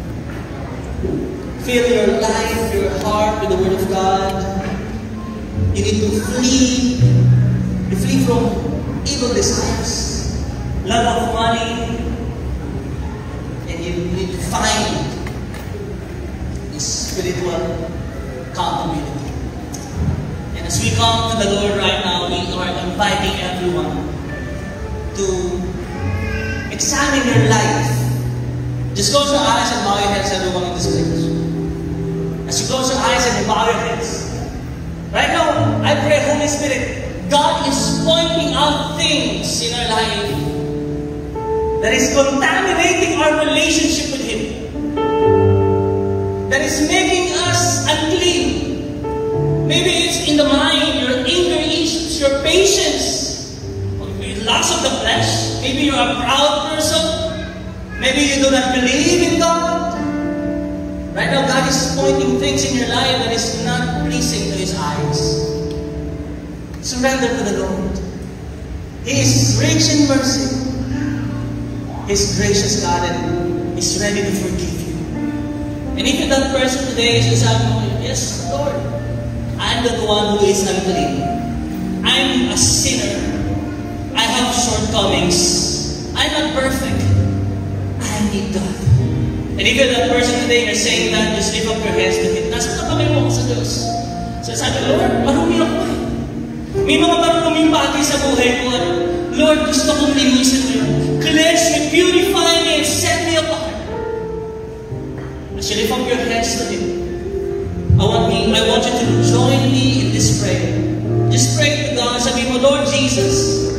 Fill your life, your heart with the Word of God. You need to flee. You flee from evil desires, love of money, and you need to find this spiritual accountability. And as we come to the Lord right now, we are inviting everyone to examine your life. Just close your eyes and bow your heads, everyone in this place. As you close your eyes and you bow your heads, right now, I pray, Holy Spirit, God is pointing out things in our life that is contaminating our relationship with Him, that is making us unclean. Maybe it's in the mind, your anger issues, your patience, your loss of the flesh. Maybe you're a proud person. Maybe you do not believe in God. Right now, God is pointing things in your life that is not pleasing to His eyes. Surrender to the Lord. He is rich in mercy. He is gracious God and is ready to forgive you. And if you're that person today, is saying, yes, Lord, I'm the one who is unclean. I'm a sinner. I have shortcomings. I'm not perfect. I need God. And if you're that person today, you're saying that, just lift up your hands to Him. Nasa kamay mo sa Diyos. So sabi, Lord, marumi ako eh. May mga maruming bagay sa buhay ko. Lord, gusto kong linisin mo yun. Cleanse me, purify me, and set me apart. As you lift up your hands to Him, I want you to join me in this prayer. Just pray to God. Sabi mo, Lord Jesus,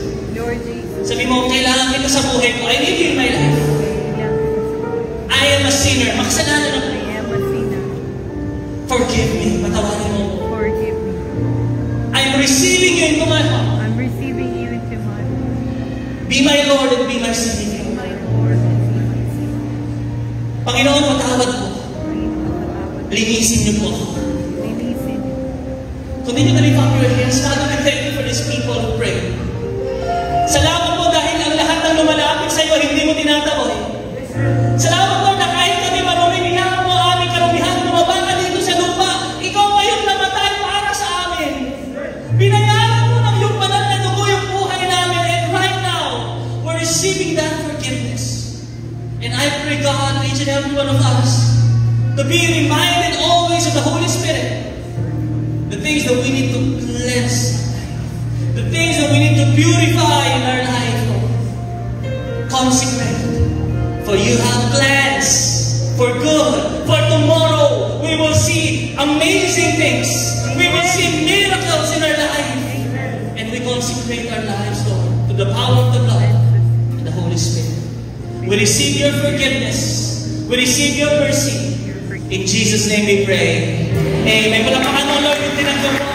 Lord Jesus. Sabi mo, kailangan kita sa buhay ko. I need you in my life. I am a sinner. Makasalanan ako. I am a sinner. Forgive me. Patawarin mo ko. Forgive me. I'm receiving you into my heart. I'm receiving you into my heart. Be my Lord and be my Savior. Be my Lord and be my Savior. Panginoon, patawad po. Panginoon, Linisin niyo po ako. linisin. Continue to lift up your hands. Father, we thank you for these people who pray. Salamat po dahil ang lahat ng lumalapit sa iyo, hindi mo tinataboy. Salamat po na kahit kami mamamilihan mo aming karamihan, bumaba ka dito sa lupa. Ikaw ngayong namatay para sa amin. Binayaran mo ng iyong banal na dugo yung buhay namin. And right now, we're receiving that forgiveness. And I pray, God, each and every one of us, to be reminded always of the Holy Spirit. The things that we need to cleanse. The things that we need to purify in our life. Consecrate. For you have plans for good. For tomorrow, we will see amazing things. We will see miracles in our life. And we consecrate our lives, Lord, to the power of the blood and the Holy Spirit. We receive your forgiveness. We receive your mercy. In Jesus' name we pray. Amen. Palakpakan mo, Lord, yung tinanggap mo.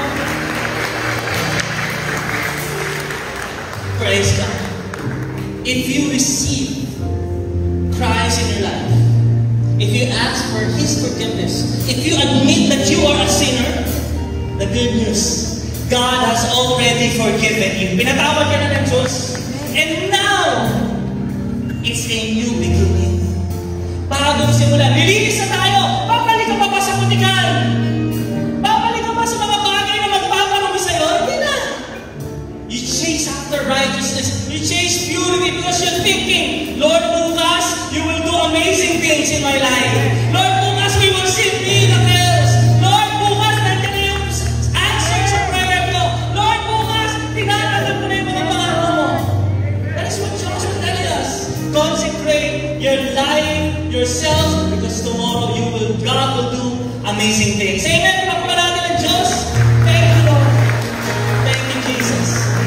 Praise God. If you receive Christ in your life, if you ask for His forgiveness, if you admit that you are a sinner, the good news, God has already forgiven you. Pinatawad ka na ng Diyos. And now, it's a new beginning. Bagong simula. Lilinis na tayo. Babalik ka pa ba sa putikan? Babalik ka pa sa mga bagay na magpaparami sa'yo? Hindi na. You chase after righteousness. You chase purity because you're thinking, Lord, bukas, you will do amazing things in my life. Lord, bukas, we will see miracles. Lord, bukas, nandiyan na yung answer sa prayer ko. Lord, bukas, tinatanggap ko na yung mga pangako mo. That is what Joshua is telling us. Consecrate your life, yourself, because tomorrow God will do amazing things. Amen. Pakpa natin ang Diyos. Thank you, Lord. Thank you, Jesus.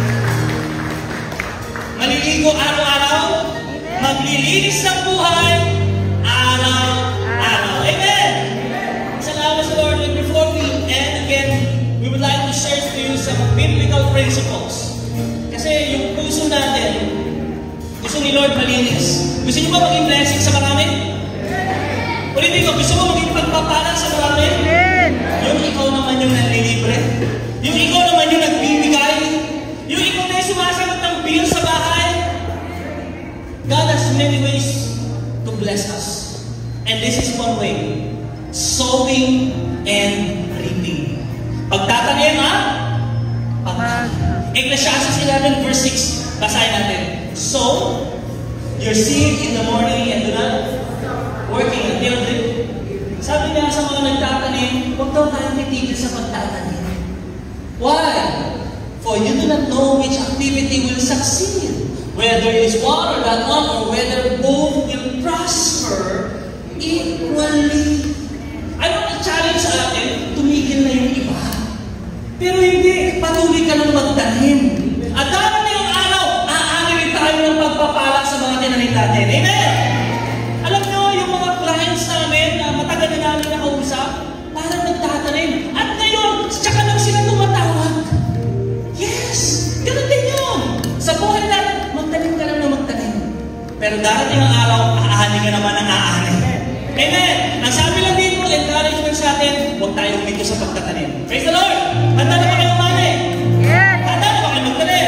Maliligo araw-araw. Maglilinis ng buhay araw-araw. Amen. Salamat sa Lord. And before we end again, we would like to share to you some biblical principles. Kasi yung puso natin, gusto ni Lord malinis. Gusto niyo ba maging blessing sa marami? Ulitin ko, gusto mo maging pagpapala sa marami? Yung ikaw naman yung nanlilibre. Yung ikaw naman yung nagbibigay. Yung ikaw na yung sumasagot ng bill sa bahay. God has many ways to bless us. And this is one way. Sowing and reaping. Pagtatanim, ha? Ecclesiastes 11 verse 6. Basahin natin. Sow your seed in the morning and do not working until the... Sabi niya sa mga nagtatanim, huwag daw tayo titigil sa pagtatanim. Why? For you do not know which activity will succeed. Whether it's one or that one, or whether both will prosper equally. I want to challenge sa atin, tumigil na yung iba. Pero hindi, patuloy ka lang magtanim. At darating ang araw, aanin tayo ng pagpapala sa mga tinanim natin. Amen! Alam nyo, yung mga clients namin na matagal na namin nakausap, parang nagtatanim. At ngayon, tsaka lang sila tumatawag. Yes! Ganun din yun! Sa buhay natin, magtanim ka lang na magtanim. Pero darating ang araw, aanin ka naman ang aanin. Amen! Ang sabi lang dito, encouragement sa atin, huwag tayong umito sa pagtatanim. Praise the Lord! Handa na ba kayo umani? Yes! Handa na ba kayo magtanim?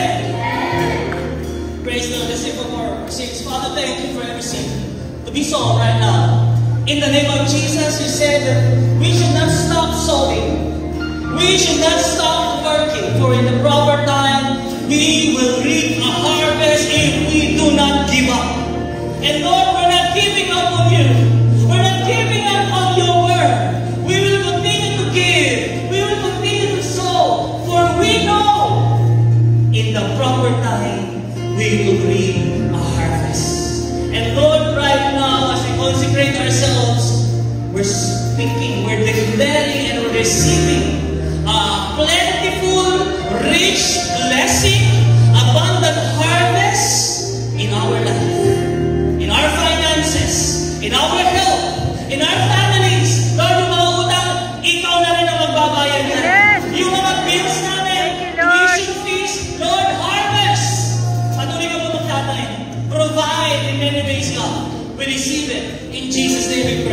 Praise the Lord. Let's say for more. Father, thank you for everything to be sown right now. In the name of Jesus, you said that we should not stop sowing. We should not stop working, for in the proper time, we will reap a harvest if we do not give up. And Lord, we're not giving up on you. We're not giving up on your word. We will continue to give. We will continue to sow. For we know in the proper time, we will reap a harvest. And Lord, right now, as we consecrate ourselves, we're speaking, we're declaring, and we're receiving a plentiful, rich blessing, abundant harvest ibig